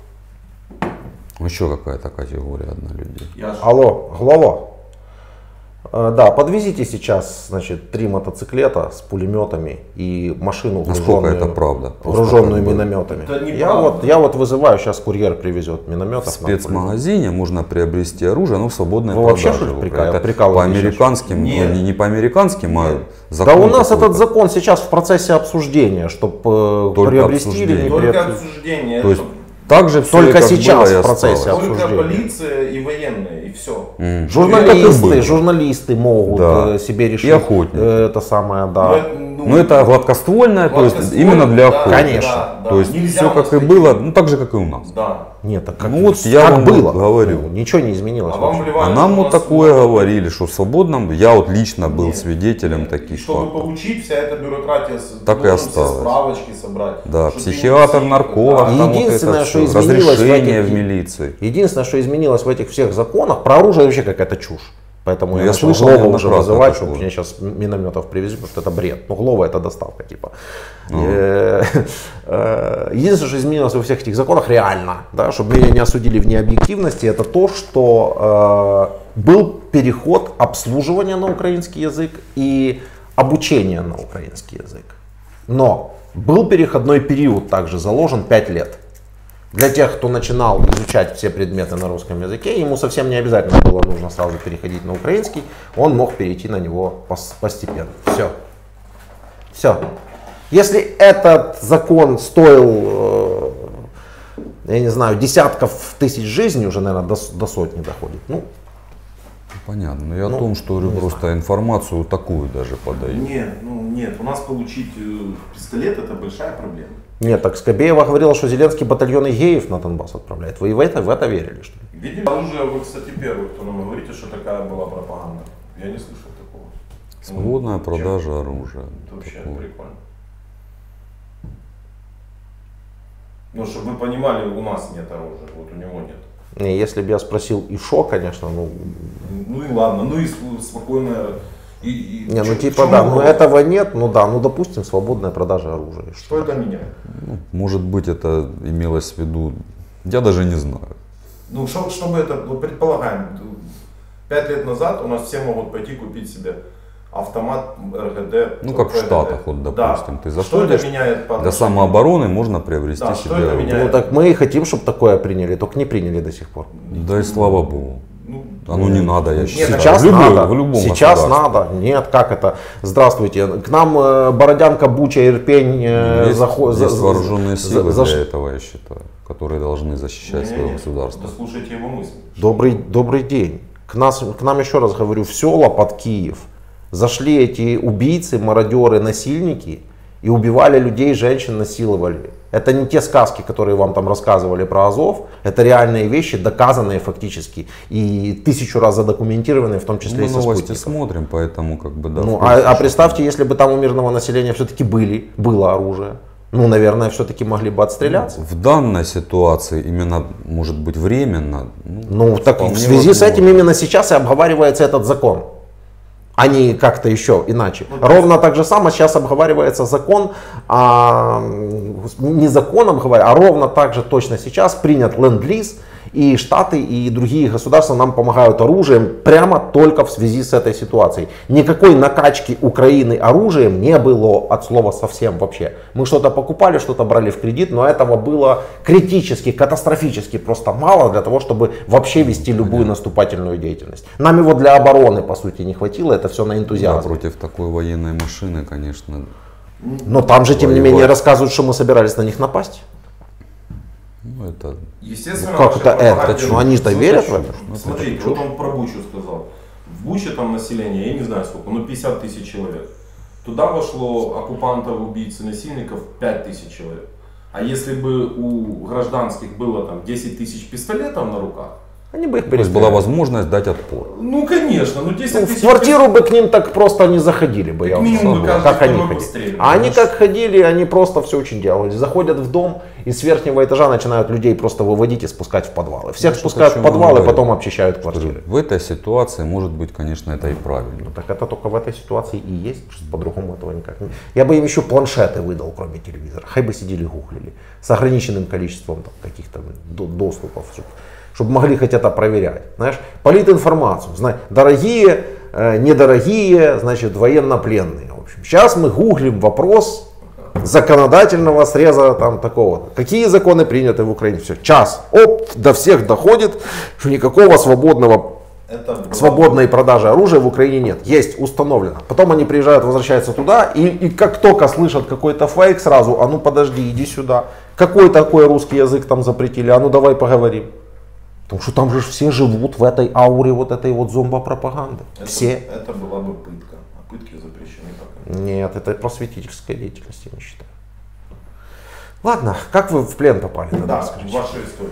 Speaker 2: еще какая-то категория одна людей.
Speaker 1: Алло, глава. Да, подвезите сейчас, значит, три мотоциклета с пулеметами и машину,
Speaker 2: груженную, это правда?
Speaker 1: груженную минометами. Я вот, я вот вызываю, сейчас курьер привезет минометов.
Speaker 2: В спецмагазине можно приобрести оружие, но в свободной
Speaker 1: Вы
Speaker 2: продаже.
Speaker 1: Вообще, что ли,
Speaker 2: это по американским, ну, не, не по американским, а
Speaker 1: закон. Да у нас этот закон сейчас в процессе обсуждения, чтобы приобрести или не
Speaker 3: Только обсуждение.
Speaker 2: То есть, также все
Speaker 1: только
Speaker 2: как
Speaker 1: сейчас
Speaker 2: было,
Speaker 1: в процессе
Speaker 3: Только
Speaker 1: обсуждения.
Speaker 3: полиция и военные, и все.
Speaker 2: Mm.
Speaker 1: Журналисты, журналисты могут
Speaker 2: да.
Speaker 1: себе решить.
Speaker 2: И охотники.
Speaker 1: Это самое, да.
Speaker 3: Но,
Speaker 2: ну, Но это гладкоствольное, то есть именно для
Speaker 3: да,
Speaker 2: охоты.
Speaker 1: Конечно.
Speaker 3: Да, да.
Speaker 2: То есть
Speaker 3: Нельзя
Speaker 2: все как и было, ну так же как и у нас.
Speaker 3: Да.
Speaker 1: Нет, так как,
Speaker 2: ну, вот я
Speaker 1: как
Speaker 2: вам
Speaker 1: было,
Speaker 2: говорю.
Speaker 1: Ну, ничего не изменилось.
Speaker 3: А, вам
Speaker 2: а нам вот такое говорили, что в свободном, я вот лично был нет, свидетелем
Speaker 3: нет.
Speaker 2: таких
Speaker 3: Чтобы
Speaker 2: фактов.
Speaker 3: получить, вся эта бюрократия,
Speaker 2: так и осталось.
Speaker 3: справочки собрать.
Speaker 2: Да, психиатр, нарколог,
Speaker 1: да.
Speaker 2: там
Speaker 1: Единственное,
Speaker 2: вот
Speaker 1: что
Speaker 2: разрешение
Speaker 1: в, этих,
Speaker 2: в милиции.
Speaker 1: Единственное, что изменилось в этих всех законах, про оружие вообще какая-то чушь. Поэтому
Speaker 2: Ну,
Speaker 1: я,
Speaker 2: я
Speaker 1: начал
Speaker 2: слышал
Speaker 1: Глова уже
Speaker 2: неоднократно
Speaker 1: вызывать,
Speaker 2: такое.
Speaker 1: чтобы мне сейчас минометов привезли, потому что это бред. Ну, Глова это доставка, типа.
Speaker 2: Ага.
Speaker 1: Э, э, Единственное, что изменилось во всех этих законах, реально, да, чтобы меня не осудили в необъективности, это то, что э, был переход обслуживания на украинский язык и обучения на украинский язык. Но был переходной период также заложен пять лет. Для тех, кто начинал изучать все предметы на русском языке, ему совсем не обязательно было нужно сразу переходить на украинский, он мог перейти на него постепенно. Все. Все. Если этот закон стоил, я не знаю, десятков тысяч жизней, уже, наверное, до, до сотни доходит. Ну,
Speaker 2: понятно. Но я
Speaker 1: ну,
Speaker 2: о том, что говорю, просто
Speaker 1: знаю.
Speaker 2: информацию такую даже подаю.
Speaker 3: Нет, ну нет, у нас получить э, пистолет это большая проблема.
Speaker 1: Нет, так Скобеева говорила, что Зеленский батальоны геев на Донбасс отправляет. Вы в это, в это верили, что ли?
Speaker 3: Видели оружие, вы, кстати, первый, кто нам говорите, что такая была пропаганда. Я не слышал такого.
Speaker 2: Свободная
Speaker 3: Ну,
Speaker 2: продажа
Speaker 3: чем?
Speaker 2: оружия.
Speaker 3: Это вообще
Speaker 2: Такого.
Speaker 3: прикольно. Ну, чтобы вы понимали, у нас нет оружия, вот у него нет.
Speaker 1: Не, если бы я спросил и шо, конечно, ну...
Speaker 3: Ну и ладно, ну и с- спокойно. И, и
Speaker 1: Не, ну
Speaker 3: чё-
Speaker 1: типа
Speaker 3: в чём
Speaker 1: да, но
Speaker 3: вопрос?
Speaker 1: этого нет, ну да, ну допустим, свободная продажа оружия.
Speaker 3: Что это меняет?
Speaker 2: Ну, может быть, это имелось в виду, я даже не знаю.
Speaker 3: Ну, шо- чтобы это, ну, предполагаем, пять лет назад у нас все могут пойти купить себе автомат эр гэ дэ.
Speaker 2: Ну, как в
Speaker 3: эр гэ дэ.
Speaker 2: Штатах, вот, допустим,
Speaker 3: Да.
Speaker 2: ты
Speaker 3: Что это
Speaker 2: заходишь,
Speaker 3: меняет по
Speaker 2: Для
Speaker 3: отношению-
Speaker 2: самообороны можно приобрести
Speaker 3: Да, что
Speaker 2: себе
Speaker 3: это
Speaker 2: оружие.
Speaker 3: меняет?
Speaker 1: Ну так мы и хотим, чтобы такое приняли, только не приняли до сих пор.
Speaker 2: Да и слава богу.
Speaker 3: Ну,
Speaker 2: Оно не надо, я
Speaker 3: Нет,
Speaker 2: считаю.
Speaker 1: Сейчас
Speaker 2: в, любой-
Speaker 1: надо,
Speaker 2: в любом
Speaker 1: сейчас
Speaker 2: государстве.
Speaker 1: надо. Нет, как это? Здравствуйте, к нам э, Бородянка, Буча, Ирпень э,
Speaker 2: Есть,
Speaker 1: заход-
Speaker 2: есть
Speaker 1: за-
Speaker 2: вооруженные
Speaker 1: за-
Speaker 2: силы
Speaker 1: за-
Speaker 2: для этого, я считаю, которые должны защищать свое
Speaker 3: Не-не-не,
Speaker 2: государство.
Speaker 3: дослушайте его мысли.
Speaker 1: Добрый, добрый день. К, нас, к нам еще раз говорю, в села под Киев зашли эти убийцы, мародеры, насильники и убивали людей, женщин насиловали. Это не те сказки, которые вам там рассказывали про Азов. Это реальные вещи, доказанные фактически и тысячу раз задокументированные, в том числе
Speaker 2: Мы
Speaker 1: и со
Speaker 2: новости
Speaker 1: спутников.
Speaker 2: смотрим, поэтому как бы да.
Speaker 1: Ну,
Speaker 2: в курсе,
Speaker 1: а, а
Speaker 2: что-
Speaker 1: представьте, если бы там у мирного населения все-таки были, было оружие. Ну, наверное, все-таки могли бы отстреляться.
Speaker 2: В данной ситуации, именно, может быть, временно, ну,
Speaker 1: Ну, так
Speaker 2: вполне
Speaker 1: в связи с
Speaker 2: возможно.
Speaker 1: этим именно сейчас и обговаривается этот закон, а не как-то еще иначе.
Speaker 3: Ну,
Speaker 1: Ровно так же самое сейчас обговаривается закон, а, не закон обговаривается, а ровно так же точно сейчас принят ленд-лиз, и Штаты и другие государства нам помогают оружием прямо только в связи с этой ситуацией. Никакой накачки Украины оружием не было от слова совсем вообще. Мы что-то покупали, что-то брали в кредит, но этого было критически, катастрофически просто мало для того, чтобы вообще вести любую наступательную деятельность. Нам его для обороны, по сути, не хватило, это все на
Speaker 2: Да,
Speaker 1: энтузиазме.
Speaker 2: против такой военной машины, конечно.
Speaker 1: Но там же, тем не
Speaker 2: Воевать.
Speaker 1: менее, рассказывают, что мы собирались на них напасть.
Speaker 2: Ну, это
Speaker 3: Естественно,
Speaker 1: Ну, как
Speaker 3: ваши
Speaker 1: это
Speaker 3: пропаганды-
Speaker 1: это? Ну, они-то
Speaker 3: Ну,
Speaker 1: верят в
Speaker 3: это
Speaker 1: это?
Speaker 2: Ну,
Speaker 3: Смотрите,
Speaker 2: это
Speaker 3: вот он про Бучу сказал. В Буче там население, я не знаю сколько, ну пятьдесят тысяч человек. Туда вошло оккупантов, убийц и насильников пять тысяч человек. А если бы у гражданских было там десять тысяч пистолетов на руках,
Speaker 1: Они бы их
Speaker 2: то есть была
Speaker 1: перестреляли.
Speaker 2: возможность дать отпор.
Speaker 3: ну конечно, ну десять
Speaker 1: Ну,
Speaker 3: тысяч
Speaker 1: в квартиру бы к ним так просто не заходили бы, я вам
Speaker 3: минимум
Speaker 1: скажу,
Speaker 3: бы каждый
Speaker 1: как они
Speaker 3: второй
Speaker 1: ходили.
Speaker 3: постреливал.
Speaker 1: А они
Speaker 3: Ну,
Speaker 1: как ходили, они просто все очень делали. Заходят в дом и с верхнего этажа начинают людей просто выводить и спускать в подвалы. Всех
Speaker 2: Ну,
Speaker 1: спускают
Speaker 2: что
Speaker 1: в
Speaker 2: о чем
Speaker 1: подвалы,
Speaker 2: мы говорим.
Speaker 1: потом обчищают квартиры.
Speaker 2: В этой ситуации, может быть, конечно, это и правильно.
Speaker 1: Ну, так это только в этой ситуации и есть, что по-другому этого никак не. Я бы им еще планшеты выдал, кроме телевизора. Хай бы сидели гуглили. С ограниченным количеством там, каких-то до- доступов. Чтобы могли хоть это проверять. Знаешь, политинформацию. Знаешь, дорогие, э, недорогие, значит, военнопленные. В общем, сейчас мы гуглим вопрос законодательного среза там такого. Какие законы приняты в Украине? Все, час. Оп, до всех доходит, что никакого свободного
Speaker 3: это было-
Speaker 1: свободной продажи оружия в Украине нет. Есть, установлено. Потом они приезжают, возвращаются туда, и, и как только слышат какой-то фейк, сразу, а ну подожди, иди сюда. Какой такой русский язык там запретили? А ну давай поговорим. Потому что там же все живут в этой ауре вот этой вот зомбопропаганды.
Speaker 3: это,
Speaker 1: Все.
Speaker 3: это была бы пытка. А пытки запрещены пока.
Speaker 1: Нет, это просветительская деятельность, я не считаю. Ладно, как вы в плен попали? Тогда
Speaker 3: Да,
Speaker 1: расскажите.
Speaker 3: ваша история.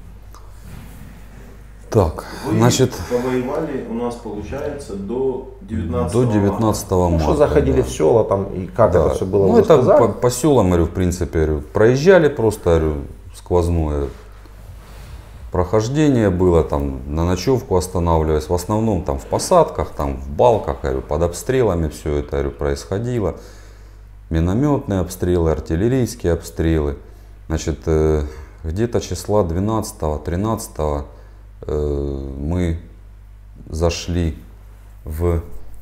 Speaker 2: Так,
Speaker 3: Вы
Speaker 2: значит,
Speaker 3: повоевали у нас, получается, до девятнадцатого
Speaker 2: до девятнадцатого
Speaker 1: Ну,
Speaker 2: марта.
Speaker 1: что заходили
Speaker 2: да.
Speaker 1: в села там и как
Speaker 2: Да.
Speaker 1: это все было,
Speaker 2: Ну,
Speaker 1: вы
Speaker 2: это
Speaker 1: сказали?
Speaker 2: по, по селам, говорю, в принципе, говорю, проезжали просто, говорю, сквозное прохождение было, там на ночевку останавливались, в основном там в посадках, там в балках, говорю, под обстрелами все это, говорю, происходило. Минометные обстрелы, артиллерийские обстрелы. Значит, э, где-то числа двенадцатого-тринадцатого э, мы зашли в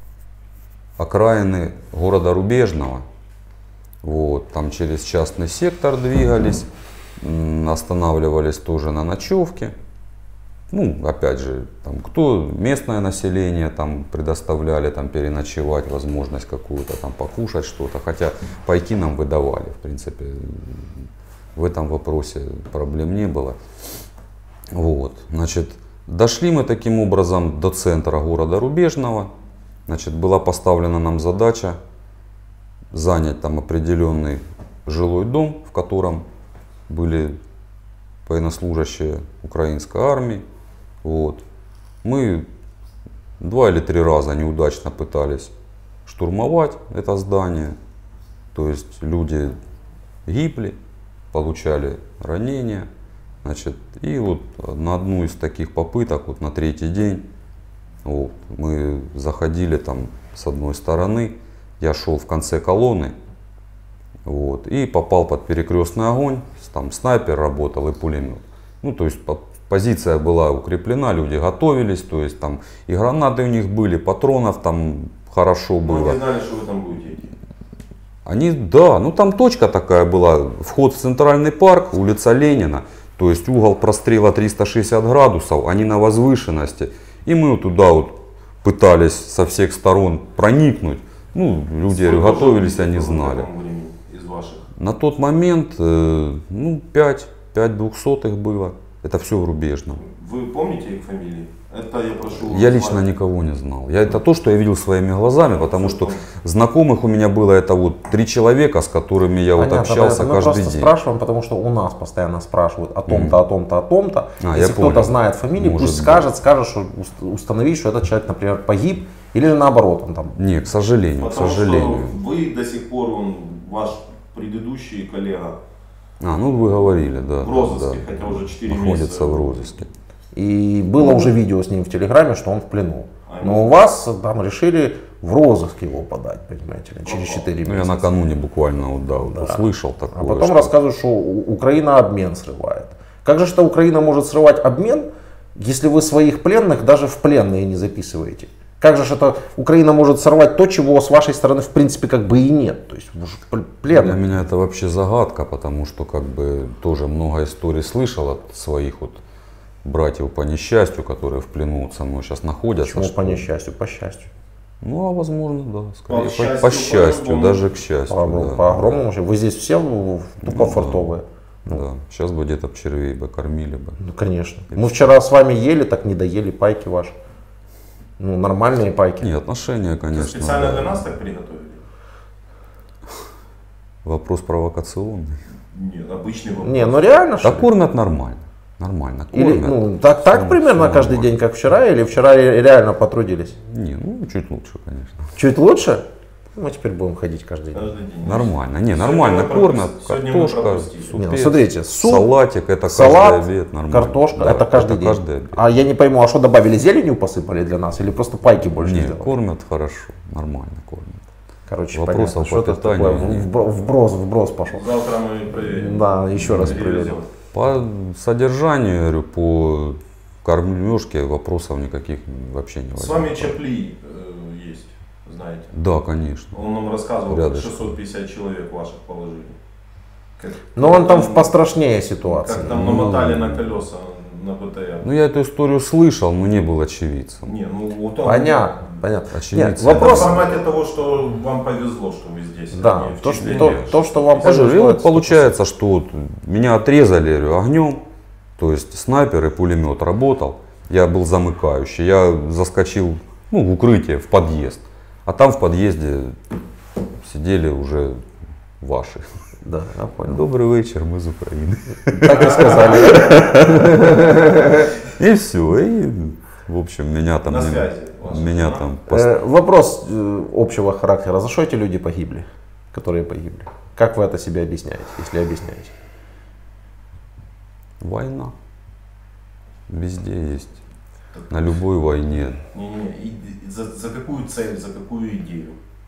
Speaker 2: окраины города Рубежного. Вот, там через частный сектор двигались, останавливались тоже на ночевке. Ну, опять же, там, кто местное население там предоставляли там переночевать, возможность какую-то там покушать что-то, хотя пайки нам выдавали, в принципе, в этом вопросе проблем не было. Вот, значит, дошли мы таким образом до центра города Рубежного. Значит, была поставлена нам задача занять там определенный жилой дом, в котором были военнослужащие украинской армии. Вот. Мы два или три раза неудачно пытались штурмовать это здание. То есть люди гибли, получали ранения. Значит, и вот на одну из таких попыток, вот на третий день, вот, мы заходили там с одной стороны, я шел в конце колонны, вот, и попал под перекрестный огонь, там снайпер работал и пулемет. Ну, то есть позиция была укреплена, люди готовились, то есть там и гранаты у них были, патронов там хорошо было.
Speaker 3: Они знали, что вы там будете идти.
Speaker 2: Они, да, ну там точка такая была, вход в центральный парк, улица Ленина, то есть угол прострела триста шестьдесят градусов, они на возвышенности. И мы вот туда вот пытались со всех сторон проникнуть. Ну, люди готовились, они знали.
Speaker 3: Из ваших?
Speaker 2: На тот момент, э, ну, пять двухсотых было. Это все в Рубежном.
Speaker 3: Вы помните их фамилии? Это я прошу.
Speaker 2: Я лично никого не знал. Я, это то, что я видел своими глазами, потому что знакомых у меня было это вот три человека, с которыми я вот общался
Speaker 1: мы
Speaker 2: каждый
Speaker 1: просто
Speaker 2: день.
Speaker 1: Спрашиваем, потому что у нас постоянно спрашивают о том-то, о том-то, о том-то.
Speaker 2: А,
Speaker 1: Если кто-то знает фамилию,
Speaker 2: Может
Speaker 1: пусть
Speaker 2: быть.
Speaker 1: скажет, скажет, что установить, что этот человек, например, погиб, или же наоборот он там.
Speaker 2: Не, к сожалению,
Speaker 3: Потому
Speaker 2: к сожалению.
Speaker 3: что вы до сих пор, он, ваш предыдущий коллега,
Speaker 2: А, ну вы говорили, да.
Speaker 3: в розыске,
Speaker 2: да,
Speaker 3: хотя уже четыре
Speaker 2: находится
Speaker 3: месяца.
Speaker 2: в розыске.
Speaker 1: И было уже видео с ним в Телеграме, что он в плену. Но у вас там решили в розыск его подать, понимаете ли, через четыре
Speaker 2: Ну, я
Speaker 1: месяца.
Speaker 2: накануне буквально вот, да, вот
Speaker 1: Да.
Speaker 2: услышал такое.
Speaker 1: А потом
Speaker 2: что-
Speaker 1: рассказывают, что У- Украина обмен срывает. Как же это Украина может срывать обмен, если вы своих пленных даже в пленные не записываете? Как же это Украина может сорвать то, чего с вашей стороны в принципе как бы и нет? То есть вы же пл-
Speaker 2: Для
Speaker 1: пленных.
Speaker 2: меня это вообще загадка, потому что как бы тоже много историй слышал от своих вот братьев по несчастью, которые в плену вот со мной сейчас находятся.
Speaker 1: Почему
Speaker 2: что-
Speaker 1: по несчастью, по счастью?
Speaker 2: Ну, а возможно, да, скорее
Speaker 3: По
Speaker 2: по,
Speaker 3: счастью,
Speaker 2: по счастью,
Speaker 3: по-любому.
Speaker 2: даже к счастью.
Speaker 1: По,
Speaker 2: да.
Speaker 1: по огромному счету. Вы здесь все в- в- тупо
Speaker 2: Ну, да.
Speaker 1: фартовые.
Speaker 2: Да, сейчас бы где-то б червей бы кормили бы.
Speaker 1: Ну, конечно. Мы вчера с вами ели, так не доели пайки ваши. Ну, нормальные пайки.
Speaker 2: Не, отношения,
Speaker 3: Это
Speaker 2: конечно.
Speaker 3: специально
Speaker 2: да.
Speaker 3: для нас так приготовили?
Speaker 2: Вопрос провокационный.
Speaker 3: Нет, обычный вопрос.
Speaker 1: Не, ну реально, что
Speaker 2: Да
Speaker 1: ли?
Speaker 2: кормят нормально. Нормально.
Speaker 1: Или,
Speaker 2: Кормят.
Speaker 1: ну, так, так
Speaker 2: Всё-
Speaker 1: примерно
Speaker 2: всё
Speaker 1: каждый
Speaker 2: нормально.
Speaker 1: день, как вчера, или вчера ре- реально потрудились?
Speaker 2: Не, ну чуть лучше, конечно.
Speaker 1: Чуть лучше? Мы теперь будем ходить каждый день.
Speaker 3: Каждый день.
Speaker 2: Нормально. Не,
Speaker 3: Сегодня
Speaker 2: нормально
Speaker 3: мы
Speaker 2: кормят.
Speaker 3: пропустили. Сегодня мы
Speaker 2: Картошка,
Speaker 3: пропустили.
Speaker 2: суп,
Speaker 1: Не, ну, смотрите, суп,
Speaker 2: салатик, это
Speaker 1: салат,
Speaker 2: каждый обед. Нормально.
Speaker 1: картошка,
Speaker 2: Да,
Speaker 1: это каждый день.
Speaker 2: каждый обед.
Speaker 1: А я не пойму, а что добавили, зеленью посыпали для нас или просто пайки больше
Speaker 2: Не,
Speaker 1: сделали?
Speaker 2: кормят хорошо, нормально кормят.
Speaker 1: Короче,
Speaker 2: Вопросов
Speaker 1: понятно, что-то
Speaker 2: по питанию
Speaker 1: такое
Speaker 2: нет.
Speaker 1: вбро- вброс, вброс пошел.
Speaker 3: Завтра мы проверим.
Speaker 1: Да, еще раз
Speaker 3: Перевезем.
Speaker 1: проверим.
Speaker 2: По содержанию, говорю, по кормежке вопросов никаких вообще не
Speaker 3: С
Speaker 2: возникло.
Speaker 3: вами Чапли э, есть, знаете.
Speaker 2: Да, конечно.
Speaker 3: Он нам рассказывал, как
Speaker 2: Рядышком.
Speaker 3: шестьсот пятьдесят человек ваших положили. Как,
Speaker 1: Но он там в пострашнее ситуации.
Speaker 3: Как там намотали на колеса на БТР.
Speaker 2: Ну, я эту историю слышал, но не был очевидцем.
Speaker 3: Не, ну вот он.
Speaker 1: Понятно, понятно.
Speaker 2: Очевидцы.
Speaker 1: Нет,
Speaker 3: Это в
Speaker 1: вопрос,
Speaker 3: формате того, что вам повезло, что вы здесь. а
Speaker 1: да,
Speaker 3: не в
Speaker 1: то,
Speaker 3: числе
Speaker 1: что, то,
Speaker 3: нет.
Speaker 1: то, что вам
Speaker 2: Я же, и
Speaker 1: повезло,
Speaker 2: вот
Speaker 1: это
Speaker 2: получается, что вот меня отрезали, говорю, огнем, то есть снайпер и пулемет работал, я был замыкающий, я заскочил ну, в укрытие, в подъезд, а там в подъезде сидели уже ваши.
Speaker 1: Да, я понял.
Speaker 2: Добрый вечер, мы из Украины.
Speaker 1: Так и сказали.
Speaker 2: И все, и в общем меня там,
Speaker 3: На
Speaker 2: не-
Speaker 3: связи ваша
Speaker 2: меня
Speaker 3: жена.
Speaker 2: там пост-
Speaker 1: Э, Вопрос э, общего характера. За что эти люди погибли, которые погибли? Как вы это себе объясняете, если объясняете?
Speaker 2: война. Везде есть. На любой войне.
Speaker 3: Не-не-не, и за, за какую цель, за какую идею?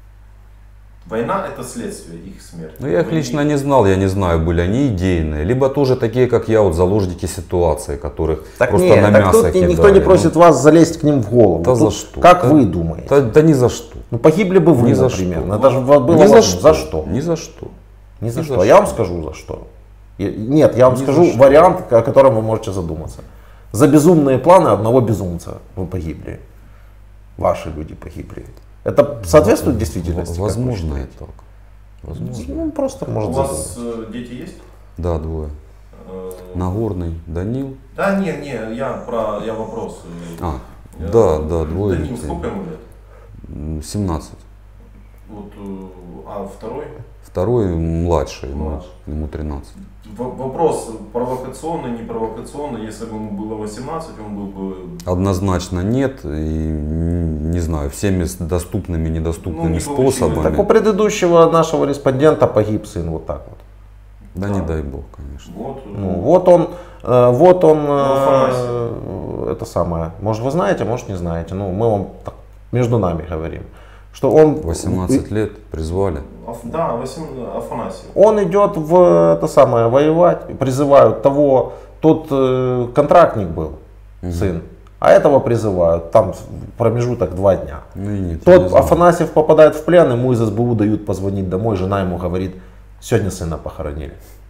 Speaker 3: Война — это следствие их смерти.
Speaker 2: Ну я их лично не знал, я не знаю, были они идейные, либо тоже такие, как я, вот заложники ситуации, которых
Speaker 1: Так
Speaker 2: просто
Speaker 1: нет,
Speaker 2: на
Speaker 1: так
Speaker 2: мясо
Speaker 1: тут
Speaker 2: кидали.
Speaker 1: никто не просит
Speaker 2: ну,
Speaker 1: вас залезть к ним в голову.
Speaker 2: Да
Speaker 1: Тут
Speaker 2: за что?
Speaker 1: Как
Speaker 2: Да-
Speaker 1: вы думаете?
Speaker 2: Да, да ни за что.
Speaker 1: Ну погибли бы вы,
Speaker 2: Ни за
Speaker 1: например.
Speaker 2: что.
Speaker 1: Ну, это же было
Speaker 2: Ни за
Speaker 1: важно.
Speaker 2: что.
Speaker 1: За что?
Speaker 2: Ни за что.
Speaker 1: Ни за
Speaker 2: Ни
Speaker 1: что.
Speaker 2: за
Speaker 1: Я вам
Speaker 2: что.
Speaker 1: скажу за что. И- Нет, я вам
Speaker 2: Ни за
Speaker 1: скажу
Speaker 2: что.
Speaker 1: вариант, о котором вы можете задуматься. За безумные планы одного безумца вы погибли. Ваши люди погибли. Это соответствует действительности? как вы
Speaker 2: Возможно и
Speaker 1: считаете?
Speaker 2: так. Возможно.
Speaker 1: Ну, просто может
Speaker 3: У вас
Speaker 1: задуматься.
Speaker 3: э, дети есть?
Speaker 2: Да, двое.
Speaker 3: Э,
Speaker 2: Нагорный Данил.
Speaker 3: Да, не, не, я про, я вопрос. э,
Speaker 2: А,
Speaker 3: э,
Speaker 2: да, да, двое
Speaker 3: Данил,
Speaker 2: детей.
Speaker 3: сколько ему лет?
Speaker 2: М, семнадцать.
Speaker 3: Вот, э, а второй?
Speaker 2: Второй младший, ему,
Speaker 3: Младший.
Speaker 2: ему тринадцать.
Speaker 3: В- Вопрос провокационный, не провокационный. Если бы ему было восемнадцать, он был бы...
Speaker 2: Однозначно нет, и м, не знаю, всеми с доступными, недоступными
Speaker 3: Ну, не получилось.
Speaker 2: способами.
Speaker 1: Так у предыдущего нашего респондента погиб сын вот так вот.
Speaker 2: Да,
Speaker 3: Да.
Speaker 2: не дай бог, конечно.
Speaker 3: Вот, э,
Speaker 1: Ну, вот он, э, вот он,
Speaker 3: Ну,
Speaker 1: э,
Speaker 3: Афанасий.
Speaker 1: это самое, может вы знаете, может не знаете, ну мы вам так, между нами говорим, что он,
Speaker 2: восемнадцать лет призвали.
Speaker 3: Аф- да, Васим- Афанасий.
Speaker 1: он идет в это самое воевать, призывают того, тот э, контрактник был, сын, а этого призывают, там промежуток два дня.
Speaker 2: Ну и нет. я не
Speaker 1: Тот
Speaker 2: знаю.
Speaker 1: Афанасьев попадает в плен, ему из СБУ дают позвонить домой, жена ему говорит, сегодня сына похоронили.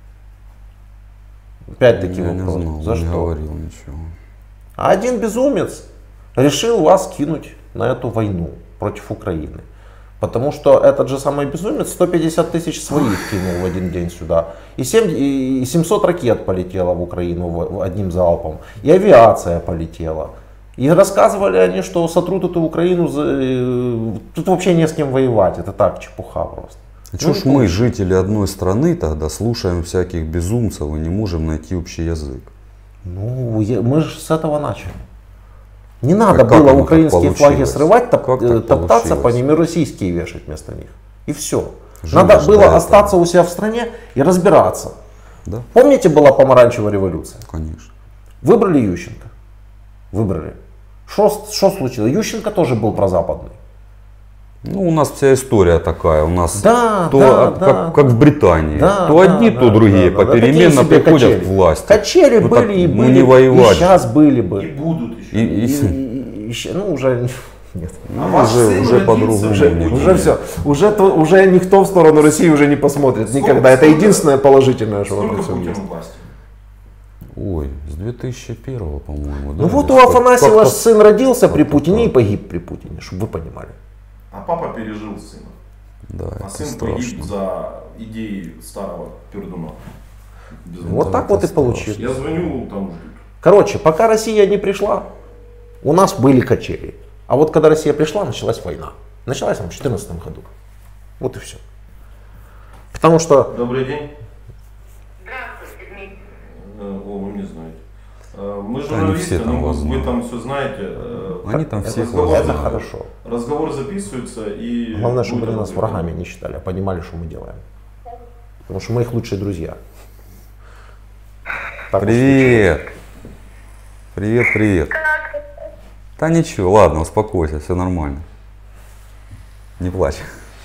Speaker 1: Опять-таки
Speaker 2: Я не
Speaker 1: вопрос,
Speaker 2: знал,
Speaker 1: за
Speaker 2: не
Speaker 1: что?
Speaker 2: говорил ничего.
Speaker 1: А один безумец решил вас кинуть на эту войну против Украины. Потому что этот же самый безумец сто пятьдесят тысяч своих кинул в один день сюда. И, семь, и семьсот ракет полетело в Украину в- в одним залпом. И авиация полетела. И рассказывали они, что сотрут эту Украину. за- э, Тут вообще не с кем воевать. Это так, чепуха просто.
Speaker 2: А чё ж мы, жители одной страны, тогда слушаем всяких безумцев и не можем найти общий язык?
Speaker 1: Ну, я- мы же с этого начали. Не надо
Speaker 2: Так как
Speaker 1: было
Speaker 2: оно так
Speaker 1: украинские флаги
Speaker 2: получилось?
Speaker 1: срывать, топ-
Speaker 2: Как так
Speaker 1: э, топтаться по
Speaker 2: получилось?
Speaker 1: ним и российские вешать вместо них. И все.
Speaker 2: Жили
Speaker 1: Надо
Speaker 2: же
Speaker 1: было
Speaker 2: до этого.
Speaker 1: остаться у себя в стране и разбираться.
Speaker 2: Да,
Speaker 1: Помните, была помаранчевая революция?
Speaker 2: конечно.
Speaker 1: Выбрали Ющенко. Выбрали. Что случилось? Ющенко тоже был прозападный.
Speaker 2: Ну, у нас вся история такая. У нас
Speaker 1: Да,
Speaker 2: то,
Speaker 1: да,
Speaker 2: а,
Speaker 1: да.
Speaker 2: как, как в Британии.
Speaker 1: Да,
Speaker 2: то
Speaker 1: да,
Speaker 2: одни,
Speaker 1: да,
Speaker 2: то другие
Speaker 1: да, да, да.
Speaker 2: попеременно
Speaker 1: Такие себе
Speaker 2: приходят
Speaker 1: качели.
Speaker 2: к власти.
Speaker 1: Качели
Speaker 2: Ну,
Speaker 1: были
Speaker 2: так
Speaker 1: и
Speaker 2: мы
Speaker 1: были.
Speaker 2: не воевать.
Speaker 1: И сейчас были
Speaker 3: И
Speaker 1: бы.
Speaker 3: будут еще.
Speaker 2: И-
Speaker 1: И-
Speaker 2: и-
Speaker 1: и- и ща- ну, уже нет.
Speaker 3: А
Speaker 2: Ну,
Speaker 3: ваш
Speaker 2: уже,
Speaker 3: сын
Speaker 2: уже
Speaker 3: родился,
Speaker 2: по-другому.
Speaker 3: уже-
Speaker 2: не
Speaker 3: уже
Speaker 1: Уже
Speaker 2: будет.
Speaker 1: все. Уже, то, уже никто в сторону России уже не посмотрит
Speaker 3: Сколько-
Speaker 1: никогда. Это
Speaker 3: сколько-
Speaker 1: единственное положительное, что в
Speaker 3: Сколько
Speaker 1: этом всем
Speaker 3: Путин
Speaker 1: есть.
Speaker 3: у власти?
Speaker 2: Ой, с две тысячи первого, по-моему.
Speaker 1: Ну
Speaker 2: да,
Speaker 1: вот
Speaker 2: или
Speaker 1: у
Speaker 2: как-
Speaker 1: Афанасьева
Speaker 2: как-то-
Speaker 1: сын родился при
Speaker 2: как-то
Speaker 1: Путине и
Speaker 2: так.
Speaker 1: погиб при Путине, чтобы вы понимали.
Speaker 3: А папа пережил сына.
Speaker 2: Да,
Speaker 3: А
Speaker 2: это
Speaker 3: сын
Speaker 2: страшно.
Speaker 3: погиб за идеи старого пердуна. Безумно.
Speaker 1: Вот
Speaker 2: Да,
Speaker 1: так
Speaker 2: это
Speaker 1: вот и
Speaker 2: страшно.
Speaker 1: получилось.
Speaker 3: Я звоню, там ждут.
Speaker 1: Короче, пока Россия не пришла, у нас были качели. А вот когда Россия пришла, началась война. Началась она в две тысячи четырнадцатом году. Вот и все. Потому что
Speaker 3: Добрый день.
Speaker 4: Здравствуйте, Дмитрий.
Speaker 3: Э, О, вы не знаете. Э, Мы
Speaker 2: Да, они все
Speaker 3: журналисты,
Speaker 2: там
Speaker 3: но
Speaker 2: вас
Speaker 3: вы, вы
Speaker 2: знают.
Speaker 3: там все знаете. Э,
Speaker 2: Они там
Speaker 1: это,
Speaker 2: всех
Speaker 3: разговор-
Speaker 2: вас
Speaker 1: это
Speaker 2: знают.
Speaker 1: хорошо.
Speaker 3: Разговор записывается и...
Speaker 1: Главное, чтобы
Speaker 3: будет
Speaker 1: они нас
Speaker 3: опубликован.
Speaker 1: врагами не считали, а понимали, что мы делаем. Потому что мы их лучшие друзья. Так уж
Speaker 2: Привет! Привет, привет.
Speaker 4: Как?
Speaker 2: Да ничего, ладно, успокойся, все нормально. Не плачь.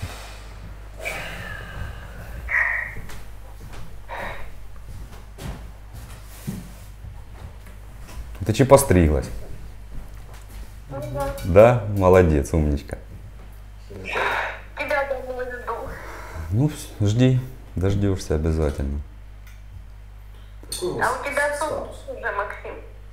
Speaker 2: Ты че постриглась?
Speaker 4: Ну да.
Speaker 2: Да? Молодец, умничка.
Speaker 4: Тебя домой жду.
Speaker 2: Ну, вс- жди, дождешься обязательно.
Speaker 3: Какой у
Speaker 4: А
Speaker 3: вас
Speaker 4: у тебя
Speaker 3: статус?
Speaker 4: тут уже, Максим.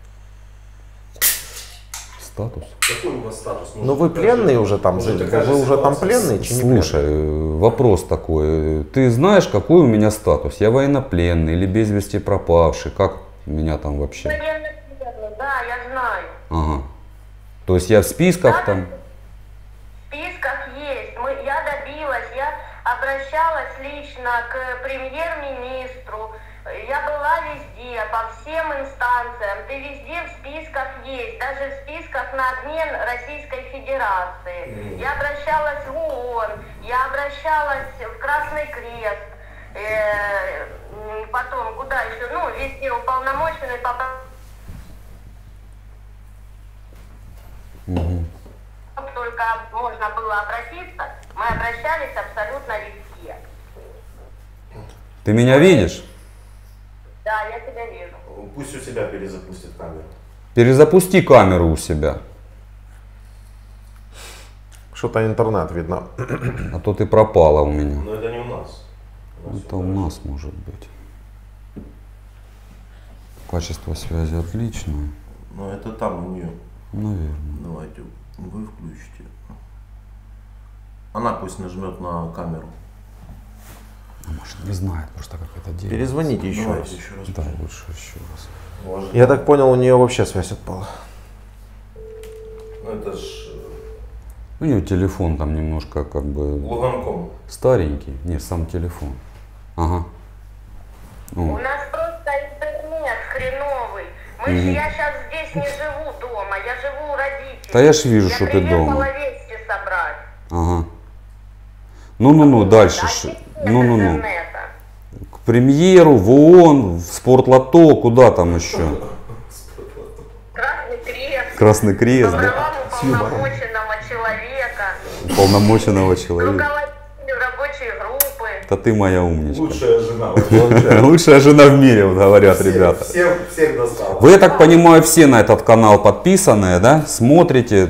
Speaker 2: Статус?
Speaker 3: Какой у вас статус?
Speaker 1: Ну вы пленные уже там,
Speaker 3: Может,
Speaker 1: вы
Speaker 3: такая же
Speaker 1: уже там
Speaker 3: ситуация?
Speaker 1: пленные, чи не пленные?
Speaker 2: Слушай, э, вопрос такой. Ты знаешь, какой у меня статус? Я военнопленный или без вести пропавший? Как меня там вообще?
Speaker 4: Наверное, верно. Да, я знаю.
Speaker 2: Ага. То есть я в списках там?
Speaker 4: В списках есть. Мы, я добилась, я обращалась лично к премьер-министру. Я была везде, по всем инстанциям. Ты везде в списках есть, даже в списках на обмен Российской Федерации. Я обращалась в ООН, я обращалась в Красный Крест. Э, м, потом, куда еще? Ну, везде уполномоченный по
Speaker 2: Угу.
Speaker 4: Как только можно было обратиться, мы обращались абсолютно везде.
Speaker 2: Ты меня видишь?
Speaker 4: Да, я тебя вижу.
Speaker 1: Пусть у себя перезапустит камеру.
Speaker 2: Перезапусти камеру у себя.
Speaker 1: Что-то интернет видно.
Speaker 2: А то ты пропала у меня.
Speaker 1: Но это не у нас. У нас
Speaker 2: Это у нас может быть. Качество связи отличное.
Speaker 1: Но это там у нее.
Speaker 2: Наверное.
Speaker 1: Давайте вы включите. Она пусть нажмет на камеру.
Speaker 2: Может, не знает просто, как это делать.
Speaker 1: Перезвоните еще раз.
Speaker 3: Еще раз.
Speaker 2: Да, лучше еще раз.
Speaker 3: Может,
Speaker 1: Я так понял, у нее вообще связь отпала.
Speaker 3: Ну это ж
Speaker 2: У нее телефон там немножко как бы
Speaker 3: Луганком.
Speaker 2: старенький. Не, сам телефон. Ага.
Speaker 4: У
Speaker 2: О,
Speaker 4: нас просто интернет хреновый. Мы же, я сейчас здесь не живу дома, я живу у родителей.
Speaker 2: Да я ж вижу,
Speaker 4: я
Speaker 2: что ты
Speaker 4: приехала
Speaker 2: дома.
Speaker 4: вести собрать.
Speaker 2: Ага. Ну-ну-ну, дальше.
Speaker 4: А
Speaker 2: ш-
Speaker 4: нет
Speaker 2: Ну-ну-ну.
Speaker 4: интернета.
Speaker 2: К премьеру, в ООН, в спортлото, куда там еще?
Speaker 4: Красный крест.
Speaker 2: Красный
Speaker 4: По
Speaker 2: крест, да?
Speaker 4: правам уполномоченного человека.
Speaker 2: Полномоченного человека.
Speaker 4: Руководителю рабочей группы.
Speaker 2: Это ты моя умничка.
Speaker 3: Лучшая жена.
Speaker 2: Лучшая жена в мире, вот говорят ребята.
Speaker 3: Всем, всех достала.
Speaker 2: Вы, я так понимаю, все на этот канал подписанные, да? Смотрите.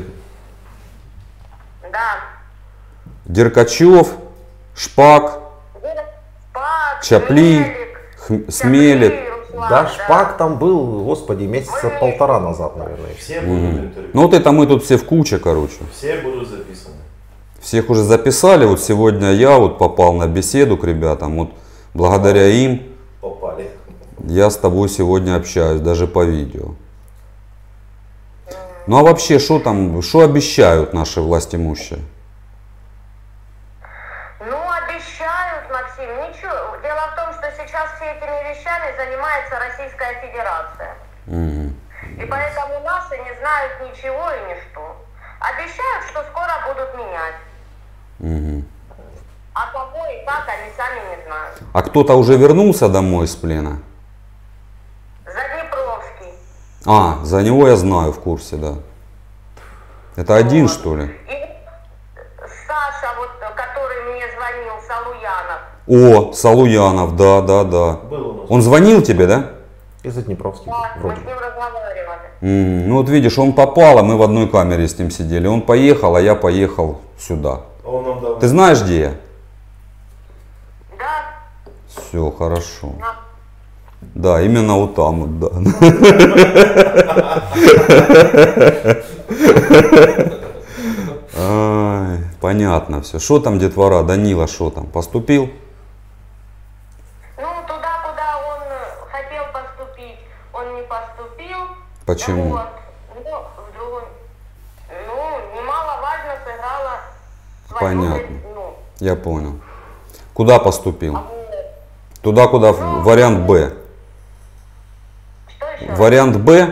Speaker 4: Да.
Speaker 2: Деркачев, Шпак,
Speaker 4: Пак,
Speaker 2: Чапли,
Speaker 4: Смелик,
Speaker 2: Хм- Смелик.
Speaker 4: Чапли, Руслан,
Speaker 1: Да, Шпак там был, господи, месяца полтора назад, наверное.
Speaker 3: Все будут интервью.
Speaker 2: Ну вот это мы тут все в куче, короче.
Speaker 3: Все будут записаны.
Speaker 2: Всех уже записали. Вот сегодня я вот попал на беседу к ребятам. Вот благодаря им
Speaker 3: Попали.
Speaker 2: я с тобой сегодня общаюсь, даже по видео. Ну а вообще, что там, что обещают наши властимущие?
Speaker 4: Ну, обещают, Максим, ничего. Дело в том, что сейчас все этими вещами занимается Российская Федерация.
Speaker 2: Мгм.
Speaker 4: И поэтому наши не знают ничего и ничто. Обещают, что скоро будут менять.
Speaker 2: Мгм.
Speaker 4: А кого и как, они сами не знают.
Speaker 2: А кто-то уже вернулся домой из плена?
Speaker 4: Заднепровский.
Speaker 2: А, за него я знаю, в курсе, да. Это один,
Speaker 4: Вот.
Speaker 2: что ли?
Speaker 4: И Саша, вот, который мне звонил, Салуянов.
Speaker 2: О, Салуянов, да, да, да.
Speaker 3: Был у нас.
Speaker 2: Он звонил тебе, да?
Speaker 1: Из Днепровский,
Speaker 4: Да, мы
Speaker 1: вроде
Speaker 4: с
Speaker 1: бы.
Speaker 4: ним разговаривали.
Speaker 2: М, Ну вот видишь, он попал, а мы в одной камере с ним сидели. Он поехал, а я поехал сюда.
Speaker 3: А он нам дал.
Speaker 2: Ты знаешь, где я?
Speaker 4: Да,
Speaker 2: Все, хорошо.
Speaker 4: да.
Speaker 2: Да, именно вот там вот, да. Ай, понятно все. Что там, детвора? Данила, что там? Поступил?
Speaker 4: Ну, туда, куда он хотел поступить, он не поступил.
Speaker 2: Почему?
Speaker 4: Вот. Ну, в другой. Ну, немаловажно сыграла свою
Speaker 2: Понятно.
Speaker 4: роль, ну,
Speaker 2: Я понял. Куда поступил?
Speaker 4: а вот.
Speaker 2: Туда, куда? В- Вариант Б.
Speaker 4: Что еще?
Speaker 2: Вариант Б?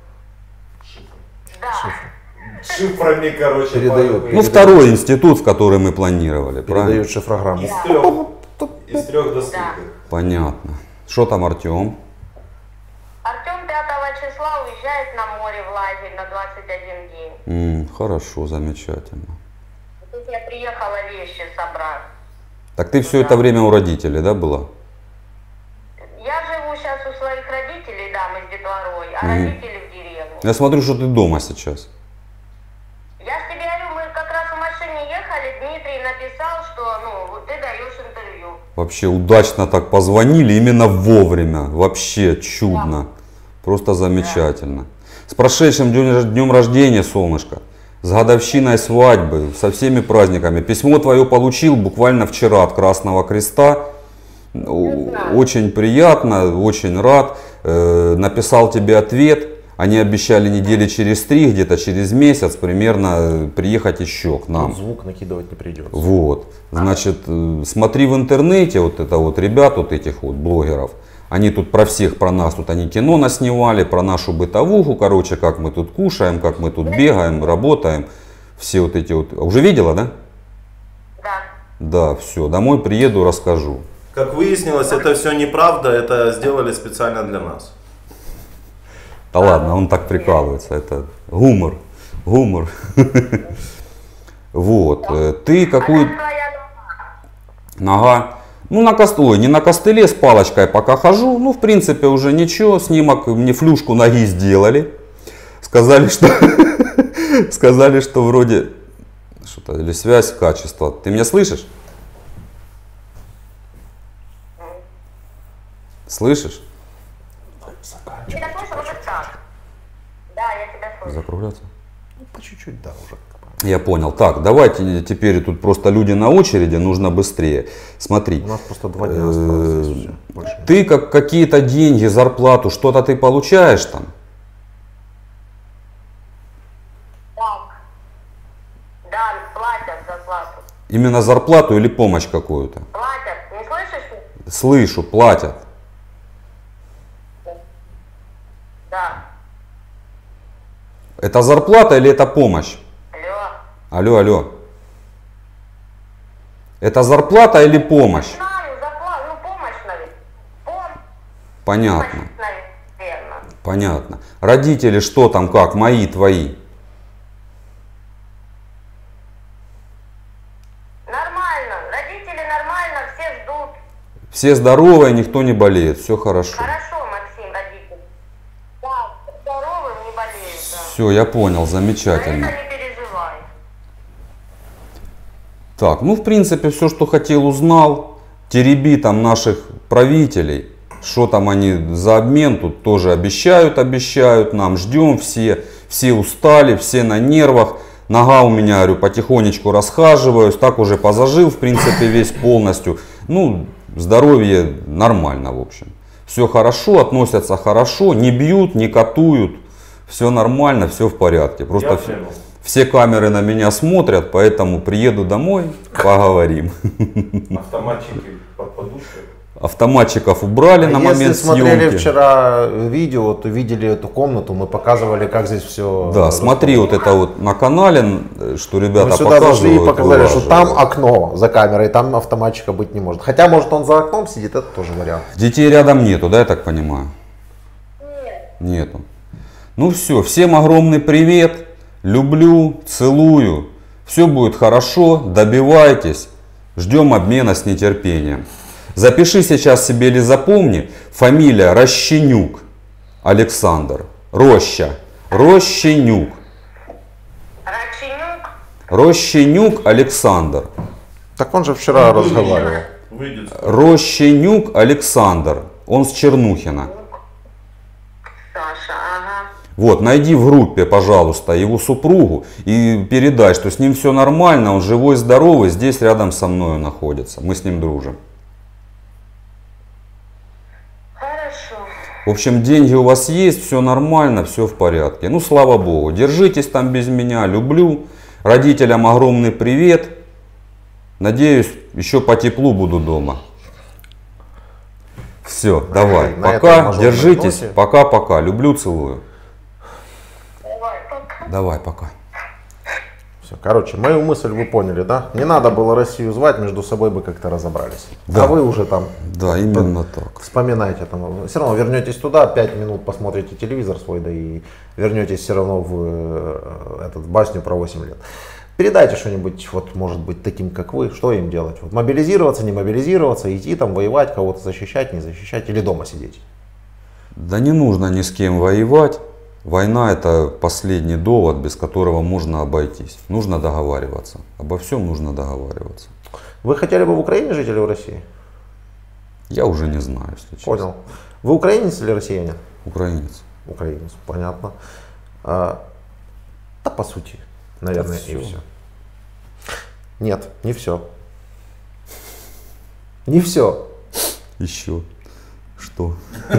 Speaker 4: Да.
Speaker 3: Шифрами, короче,
Speaker 1: Передают.
Speaker 3: по-
Speaker 2: Ну, второй институт, в который мы планировали, правильно?
Speaker 1: Передают шифрограмму.
Speaker 3: Из трех. Из трех доступных.
Speaker 2: Понятно. Что там, Артем?
Speaker 4: Артем пятого числа уезжает на море в лагерь на двадцать один день.
Speaker 2: М, хорошо, замечательно.
Speaker 4: Тут я приехала вещи собрать.
Speaker 2: Так ты все это время у родителей, да, была?
Speaker 4: Я живу сейчас у своих родителей, да, мы с детворой, а
Speaker 2: Мгм.
Speaker 4: родители в деревне.
Speaker 2: Я смотрю, что ты дома сейчас.
Speaker 4: Я ж тебе говорю, мы как раз в машине ехали, Дмитрий написал, что, ну, вот ты даешь интервью.
Speaker 2: Вообще удачно так позвонили, именно вовремя. Вообще чудно. Просто замечательно. С прошедшим днем, днем рождения, солнышко. С годовщиной свадьбы, со всеми праздниками. Письмо твое получил буквально вчера от Красного Креста. О- Очень приятно, очень рад. Э, Написал тебе ответ. Они обещали недели через три, где-то через месяц примерно э, приехать еще к нам.
Speaker 1: Тут звук накидывать не придется.
Speaker 2: Вот, значит, э, смотри в интернете, вот это вот ребят, вот этих вот блогеров, они тут про всех, про нас, тут они кино наснимали, про нашу бытовуху, короче, как мы тут кушаем, как мы тут бегаем, работаем, все вот эти вот, уже видела, да?
Speaker 4: Да.
Speaker 2: Да, все, домой приеду, расскажу.
Speaker 3: Как выяснилось, это все неправда, это сделали специально для нас.
Speaker 2: Да ладно, он так прикалывается, это гумор, Гумор. Вот. э, Ты какую...
Speaker 4: А как твоя
Speaker 2: Нога. Ну, на костыле, не на костыле, с палочкой пока хожу. Ну, в принципе, уже ничего. Снимок, мне флюшку ноги сделали. Сказали, что... Сказали, что вроде... Что-то, или связь, качество. Ты меня слышишь? Слышишь?
Speaker 4: Я тебя слышу, вот так. Да, я тебя слышу.
Speaker 2: Закругляться?
Speaker 1: Ну, по чуть-чуть, да, уже.
Speaker 2: Я понял. Так, давайте теперь тут просто люди на очереди, нужно быстрее. Смотри.
Speaker 1: У нас просто два дня осталось. здесь уже, больше нет.
Speaker 2: Ты как какие-то деньги, зарплату, что-то ты получаешь там?
Speaker 4: Так. Да, платят зарплату.
Speaker 2: Именно зарплату или помощь какую-то?
Speaker 4: Платят. Не слышишь?
Speaker 2: Слышу, платят.
Speaker 4: Да.
Speaker 2: Это зарплата или это помощь?
Speaker 4: Алло.
Speaker 2: Алло, алло. Это зарплата или помощь?
Speaker 4: Знаю, зарплату, ну помощь, наверное. Помощь,
Speaker 2: Понятно,
Speaker 4: наверное.
Speaker 2: понятно. Родители что там, как? Мои, твои?
Speaker 4: Нормально. Родители нормально, все ждут.
Speaker 2: Все здоровые, никто не болеет, все хорошо.
Speaker 4: Хорошо, Максим, родители. Да, здоровым не болеют, да.
Speaker 2: Все, я понял,
Speaker 4: За
Speaker 2: замечательно.
Speaker 4: это не переживай.
Speaker 2: Так, ну в принципе все, что хотел, узнал. Тереби там наших правителей, что там они за обмен, тут тоже обещают, обещают нам, ждем все, все устали, все на нервах. Нога у меня, говорю, потихонечку расхаживаюсь, так уже позажил, в принципе, весь полностью. Ну, здоровье нормально, в общем. Все хорошо, относятся хорошо, не бьют, не катуют, все нормально, все в порядке. Просто
Speaker 3: Я
Speaker 2: все,
Speaker 3: понял.
Speaker 2: все камеры на меня смотрят, поэтому приеду домой, поговорим.
Speaker 3: Автоматчики под подушкой.
Speaker 2: Автоматчиков убрали
Speaker 1: А
Speaker 2: на
Speaker 1: если
Speaker 2: момент
Speaker 1: смотрели
Speaker 2: съемки.
Speaker 1: вчера видео, то видели эту комнату, мы показывали, как здесь все.
Speaker 2: Да, смотри вот это вот на канале, что ребята
Speaker 1: Мы сюда зашли и
Speaker 2: показывают.
Speaker 1: показали, что там
Speaker 2: вылаживают.
Speaker 1: окно за камерой, там автоматчика быть не может. Хотя, может, он за окном сидит, это тоже вариант.
Speaker 2: Детей рядом нету, да, я так понимаю? Нету. Ну все, всем огромный привет. Люблю, целую. Все будет хорошо, добивайтесь. Ждем обмена с нетерпением. Запиши сейчас себе или запомни. Фамилия Рощенюк Александр. Роща. Рощенюк.
Speaker 4: Раченюк.
Speaker 2: Рощенюк Александр.
Speaker 1: Так он же вчера разговаривал.
Speaker 3: Выйдет.
Speaker 2: Рощенюк Александр. Он с Чернухина.
Speaker 4: Саша, ага.
Speaker 2: Вот, найди в группе, пожалуйста, его супругу и передай, что с ним все нормально, он живой, здоровый, здесь рядом со мной находится. Мы с ним дружим.
Speaker 4: Хорошо.
Speaker 2: В общем, деньги у вас есть, все нормально, все в порядке. Ну, слава богу, держитесь там без меня, люблю. Родителям огромный привет. Надеюсь, еще по теплу буду дома. Все, давай,
Speaker 1: на этой
Speaker 2: пока,
Speaker 1: мажорной
Speaker 2: держитесь,
Speaker 1: ноте.
Speaker 2: пока-пока, люблю, целую.
Speaker 4: Давай, пока.
Speaker 2: Давай, пока.
Speaker 1: Все, короче, мою мысль вы поняли, да? Не надо было Россию звать, между собой бы как-то разобрались.
Speaker 2: Да.
Speaker 1: А вы уже там
Speaker 2: Да, именно так.
Speaker 1: вспоминайте. Там, все равно вернетесь туда, пять минут посмотрите телевизор свой, да и вернетесь все равно в э, этот, басню про восемь лет. Передайте что-нибудь, вот, может быть, таким, как вы, что им делать? Вот, мобилизироваться, не мобилизироваться, идти там воевать, кого-то защищать, не защищать или дома сидеть?
Speaker 2: Да не нужно ни с кем воевать. Война — это последний довод, без которого можно обойтись. Нужно договариваться. Обо всем нужно договариваться.
Speaker 1: Вы хотели бы в Украине жить или в России?
Speaker 2: Я уже не знаю, если честно.
Speaker 1: Понял. Вы украинец или россиянин?
Speaker 2: Украинец.
Speaker 1: Украинец, понятно. А, да, по сути, наверное,
Speaker 2: Да
Speaker 1: и
Speaker 2: всё.
Speaker 1: все. Нет, не все. Не все.
Speaker 2: Еще. Что?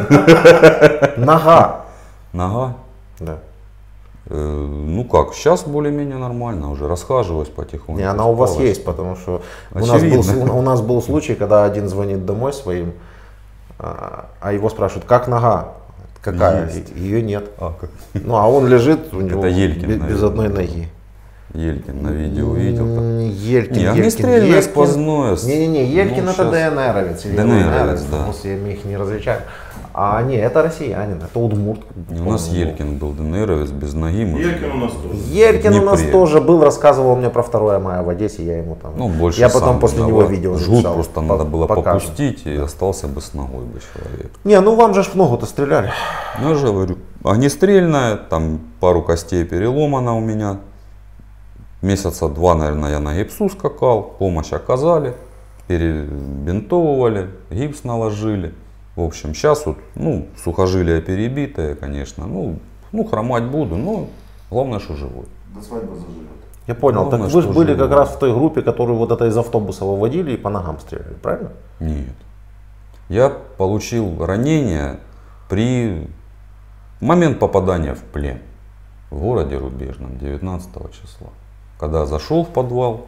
Speaker 1: Нога.
Speaker 2: Нога?
Speaker 1: Да.
Speaker 2: Э, ну как, сейчас более-менее нормально уже. Расхаживаюсь потихоньку.
Speaker 1: Не, она у вас
Speaker 2: Спалась.
Speaker 1: есть, потому что у нас, был,
Speaker 2: Очевидно.
Speaker 1: у нас был случай, когда один звонит домой своим, а а его спрашивают, как нога? Какая?
Speaker 2: Есть.
Speaker 1: Ее нет.
Speaker 2: А, как?
Speaker 1: Ну, а он лежит у него
Speaker 2: Елькин,
Speaker 1: без, без
Speaker 2: наверное.
Speaker 1: одной ноги.
Speaker 2: Елькин на видео увидел. как.
Speaker 1: М, Елькин,
Speaker 2: Не,
Speaker 1: Елькин,
Speaker 2: огнестрельное
Speaker 1: Елькин.
Speaker 2: сквозное.
Speaker 1: Не-не-не, Елькин
Speaker 2: Ну,
Speaker 1: это
Speaker 2: щас.
Speaker 1: ДНРовец. или
Speaker 2: ДНРовец,
Speaker 1: ЛНРовец,
Speaker 2: да.
Speaker 1: в смысле, мы их не различаем. А не, это россиянин, это удмурт.
Speaker 2: У нас Елькин был ДНРовец без ноги. мы-
Speaker 3: Елькин у нас тоже.
Speaker 1: Елькин у нас
Speaker 2: Днепре.
Speaker 1: тоже был, рассказывал мне про второе мая в Одессе, я ему там.
Speaker 2: Ну, больше
Speaker 1: я потом
Speaker 2: сам
Speaker 1: после него
Speaker 2: виноват.
Speaker 1: видео
Speaker 2: Жгут
Speaker 1: записал,
Speaker 2: просто
Speaker 1: по-
Speaker 2: надо было
Speaker 1: покажем.
Speaker 2: попустить, и остался бы с ногой бы человек.
Speaker 1: Не, ну вам же ж в ногу-то стреляли.
Speaker 2: Ну, я же говорю, огнестрельная, там пару костей переломано у меня. Месяца два, наверное, я на гипсу скакал, помощь оказали, перебинтовывали, гипс наложили. В общем, сейчас вот, ну, сухожилия перебитые, конечно, ну, ну, хромать буду, но главное, что живой.
Speaker 3: До свадьбы заживет.
Speaker 1: Я понял,
Speaker 2: Главное,
Speaker 1: так вы же
Speaker 2: что
Speaker 1: были
Speaker 2: живой.
Speaker 1: как раз в той группе, которую вот это из автобуса выводили и по ногам стреляли, правильно?
Speaker 2: Нет. Я получил ранение при момент попадания в плен в городе Рубежном девятнадцатого числа. Когда зашел в подвал,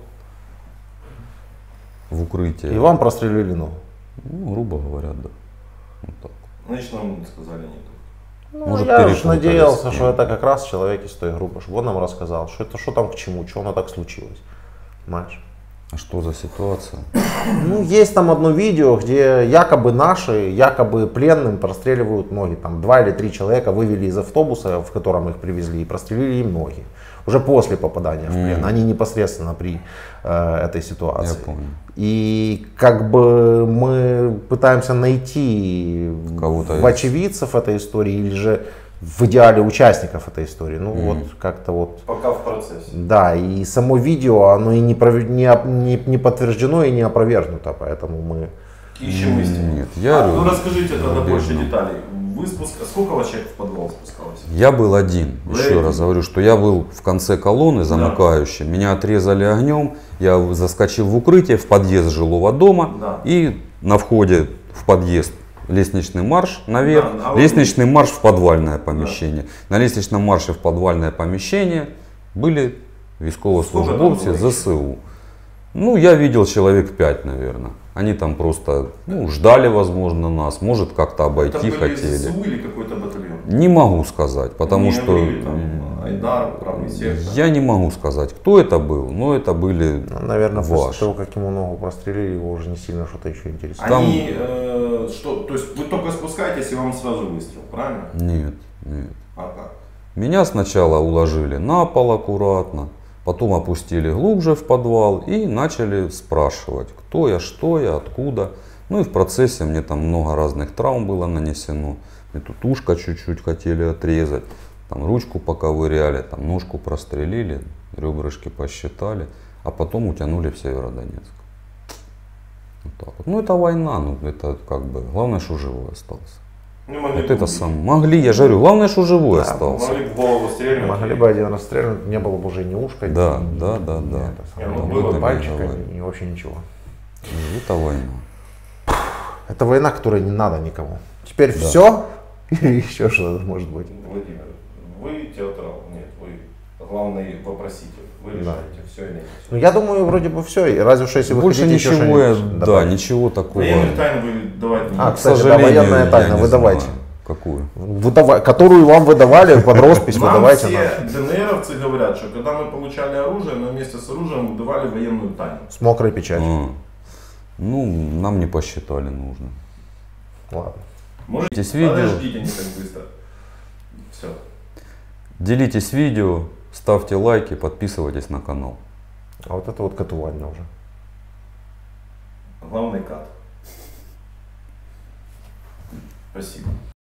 Speaker 2: в укрытие.
Speaker 1: И вам прострелили ногу.
Speaker 2: Ну, грубо говоря, да. Вот так.
Speaker 3: Значит, нам сказали нет.
Speaker 1: Ну,
Speaker 2: Может,
Speaker 1: я уж
Speaker 2: перепутали
Speaker 1: надеялся,
Speaker 2: с кем.
Speaker 1: что это как раз человек из той группы, чтобы он нам рассказал, что это, что там к чему, что оно так случилось. Понимаешь?
Speaker 2: А что за ситуация?
Speaker 1: Ну, есть там одно видео, где якобы наши, якобы пленным простреливают ноги. Там два или три человека вывели из автобуса, в котором их привезли, и прострелили им ноги. Уже после попадания в плен,
Speaker 2: Мгм.
Speaker 1: а не непосредственно при э, этой ситуации.
Speaker 2: Я понял.
Speaker 1: И как бы мы пытаемся найти
Speaker 2: Кого-то
Speaker 1: в
Speaker 2: из-
Speaker 1: очевидцев этой истории или же в идеале участников этой истории. Ну
Speaker 2: Мгм.
Speaker 1: вот как-то вот.
Speaker 3: Пока в процессе.
Speaker 1: Да, и само видео, оно и не, прове- не, оп- не, не подтверждено и не опровергнуто, поэтому мы...
Speaker 3: Ищем истину.
Speaker 2: Нет, я
Speaker 3: А, ну
Speaker 2: говорю,
Speaker 3: расскажите тогда больше
Speaker 2: Рубежном.
Speaker 3: деталей. Вы спуск... Сколько вас человек в подвал спускалось?
Speaker 2: Я был один.
Speaker 3: Вы
Speaker 2: Еще
Speaker 3: один?
Speaker 2: раз говорю, что я был в конце колонны замыкающий. Меня отрезали огнем. Я заскочил в укрытие, в подъезд жилого дома.
Speaker 3: Да.
Speaker 2: И на входе в подъезд лестничный марш наверх.
Speaker 3: Да, а вот
Speaker 2: лестничный марш в подвальное помещение. На лестничном марше в подвальное помещение были військовослужбовцы
Speaker 3: Сколько там было?
Speaker 2: ЗСУ. Ну, я видел человек пять, наверное. Они там просто ну, ждали, возможно, нас. Может, как-то обойти
Speaker 3: Это были
Speaker 2: хотели.
Speaker 3: ЗСУ или какой-то батальон?
Speaker 2: Не могу сказать, потому
Speaker 3: Не
Speaker 2: что
Speaker 3: говорили, там, Айдар, правый сектор.
Speaker 2: я не могу сказать, кто это был, но это были
Speaker 1: Ну, наверное, после
Speaker 2: ваши.
Speaker 1: того, как ему ногу прострелили, его уже не сильно что-то еще интересует.
Speaker 2: Там-
Speaker 3: Они, э, что, то есть вы только спускаетесь и вам сразу выстрел, правильно?
Speaker 2: Нет, нет.
Speaker 3: А как?
Speaker 2: Меня сначала уложили на пол аккуратно, потом опустили глубже в подвал и начали спрашивать, кто я, что я, откуда. Ну и в процессе мне там много разных травм было нанесено. Мне тут ушко чуть-чуть хотели отрезать, там ручку поковыряли, там ножку прострелили, ребрышки посчитали, а потом утянули в Северодонецк. Вот так вот. Ну это война, ну это как бы, главное, что живой остался.
Speaker 3: Ну, могли
Speaker 2: Вот
Speaker 3: бы
Speaker 2: это
Speaker 3: убить.
Speaker 2: сам. Могли, я же говорю, главное, что живой
Speaker 1: Да,
Speaker 2: остался.
Speaker 3: Могли бы в голову стрельнуть.
Speaker 1: Могли бы один раз стрельнуть, не было бы уже ни ушка,
Speaker 2: Да,
Speaker 1: ни,
Speaker 2: да, да,
Speaker 1: ни
Speaker 2: да.
Speaker 1: это самое,
Speaker 3: Не, ну,
Speaker 1: ни
Speaker 3: было бы,
Speaker 1: пальчика,
Speaker 2: я
Speaker 1: ни,
Speaker 2: говорю.
Speaker 1: ни вообще ничего.
Speaker 2: Это война.
Speaker 1: Это война, которая не надо никому. Теперь
Speaker 2: Да.
Speaker 1: все или еще что-то может быть?
Speaker 3: Владимир, вы театрал, нет, вы главный вопроситель. Вы
Speaker 1: Да.
Speaker 3: решаете все или нет.
Speaker 1: Ну я думаю, вроде бы все. И разве что если вы
Speaker 2: Больше
Speaker 1: хотите еще
Speaker 2: ничего, я,
Speaker 1: что-нибудь
Speaker 2: да,
Speaker 1: добавить.
Speaker 2: ничего такого.
Speaker 3: Военную тайну вы давать не
Speaker 1: А,
Speaker 3: будете.
Speaker 2: К
Speaker 1: кстати, да,
Speaker 2: сожалению,
Speaker 1: военная
Speaker 2: я
Speaker 1: тайна,
Speaker 2: не
Speaker 1: выдавайте.
Speaker 2: знаю. Какую?
Speaker 1: Выдава- которую вам выдавали под роспись,
Speaker 3: Нам
Speaker 1: выдавайте
Speaker 3: все
Speaker 1: нам.
Speaker 3: ДНРовцы говорят, что когда мы получали оружие, мы вместе с оружием выдавали военную тайну.
Speaker 1: С мокрой печатью.
Speaker 2: А, ну, нам не посчитали нужно.
Speaker 1: Ладно.
Speaker 3: Можете
Speaker 2: Делитесь видео.
Speaker 3: Подождите не так быстро. Все.
Speaker 2: Делитесь видео, ставьте лайки, подписывайтесь на канал.
Speaker 1: А вот это вот катувание уже.
Speaker 3: Главный кат. Спасибо.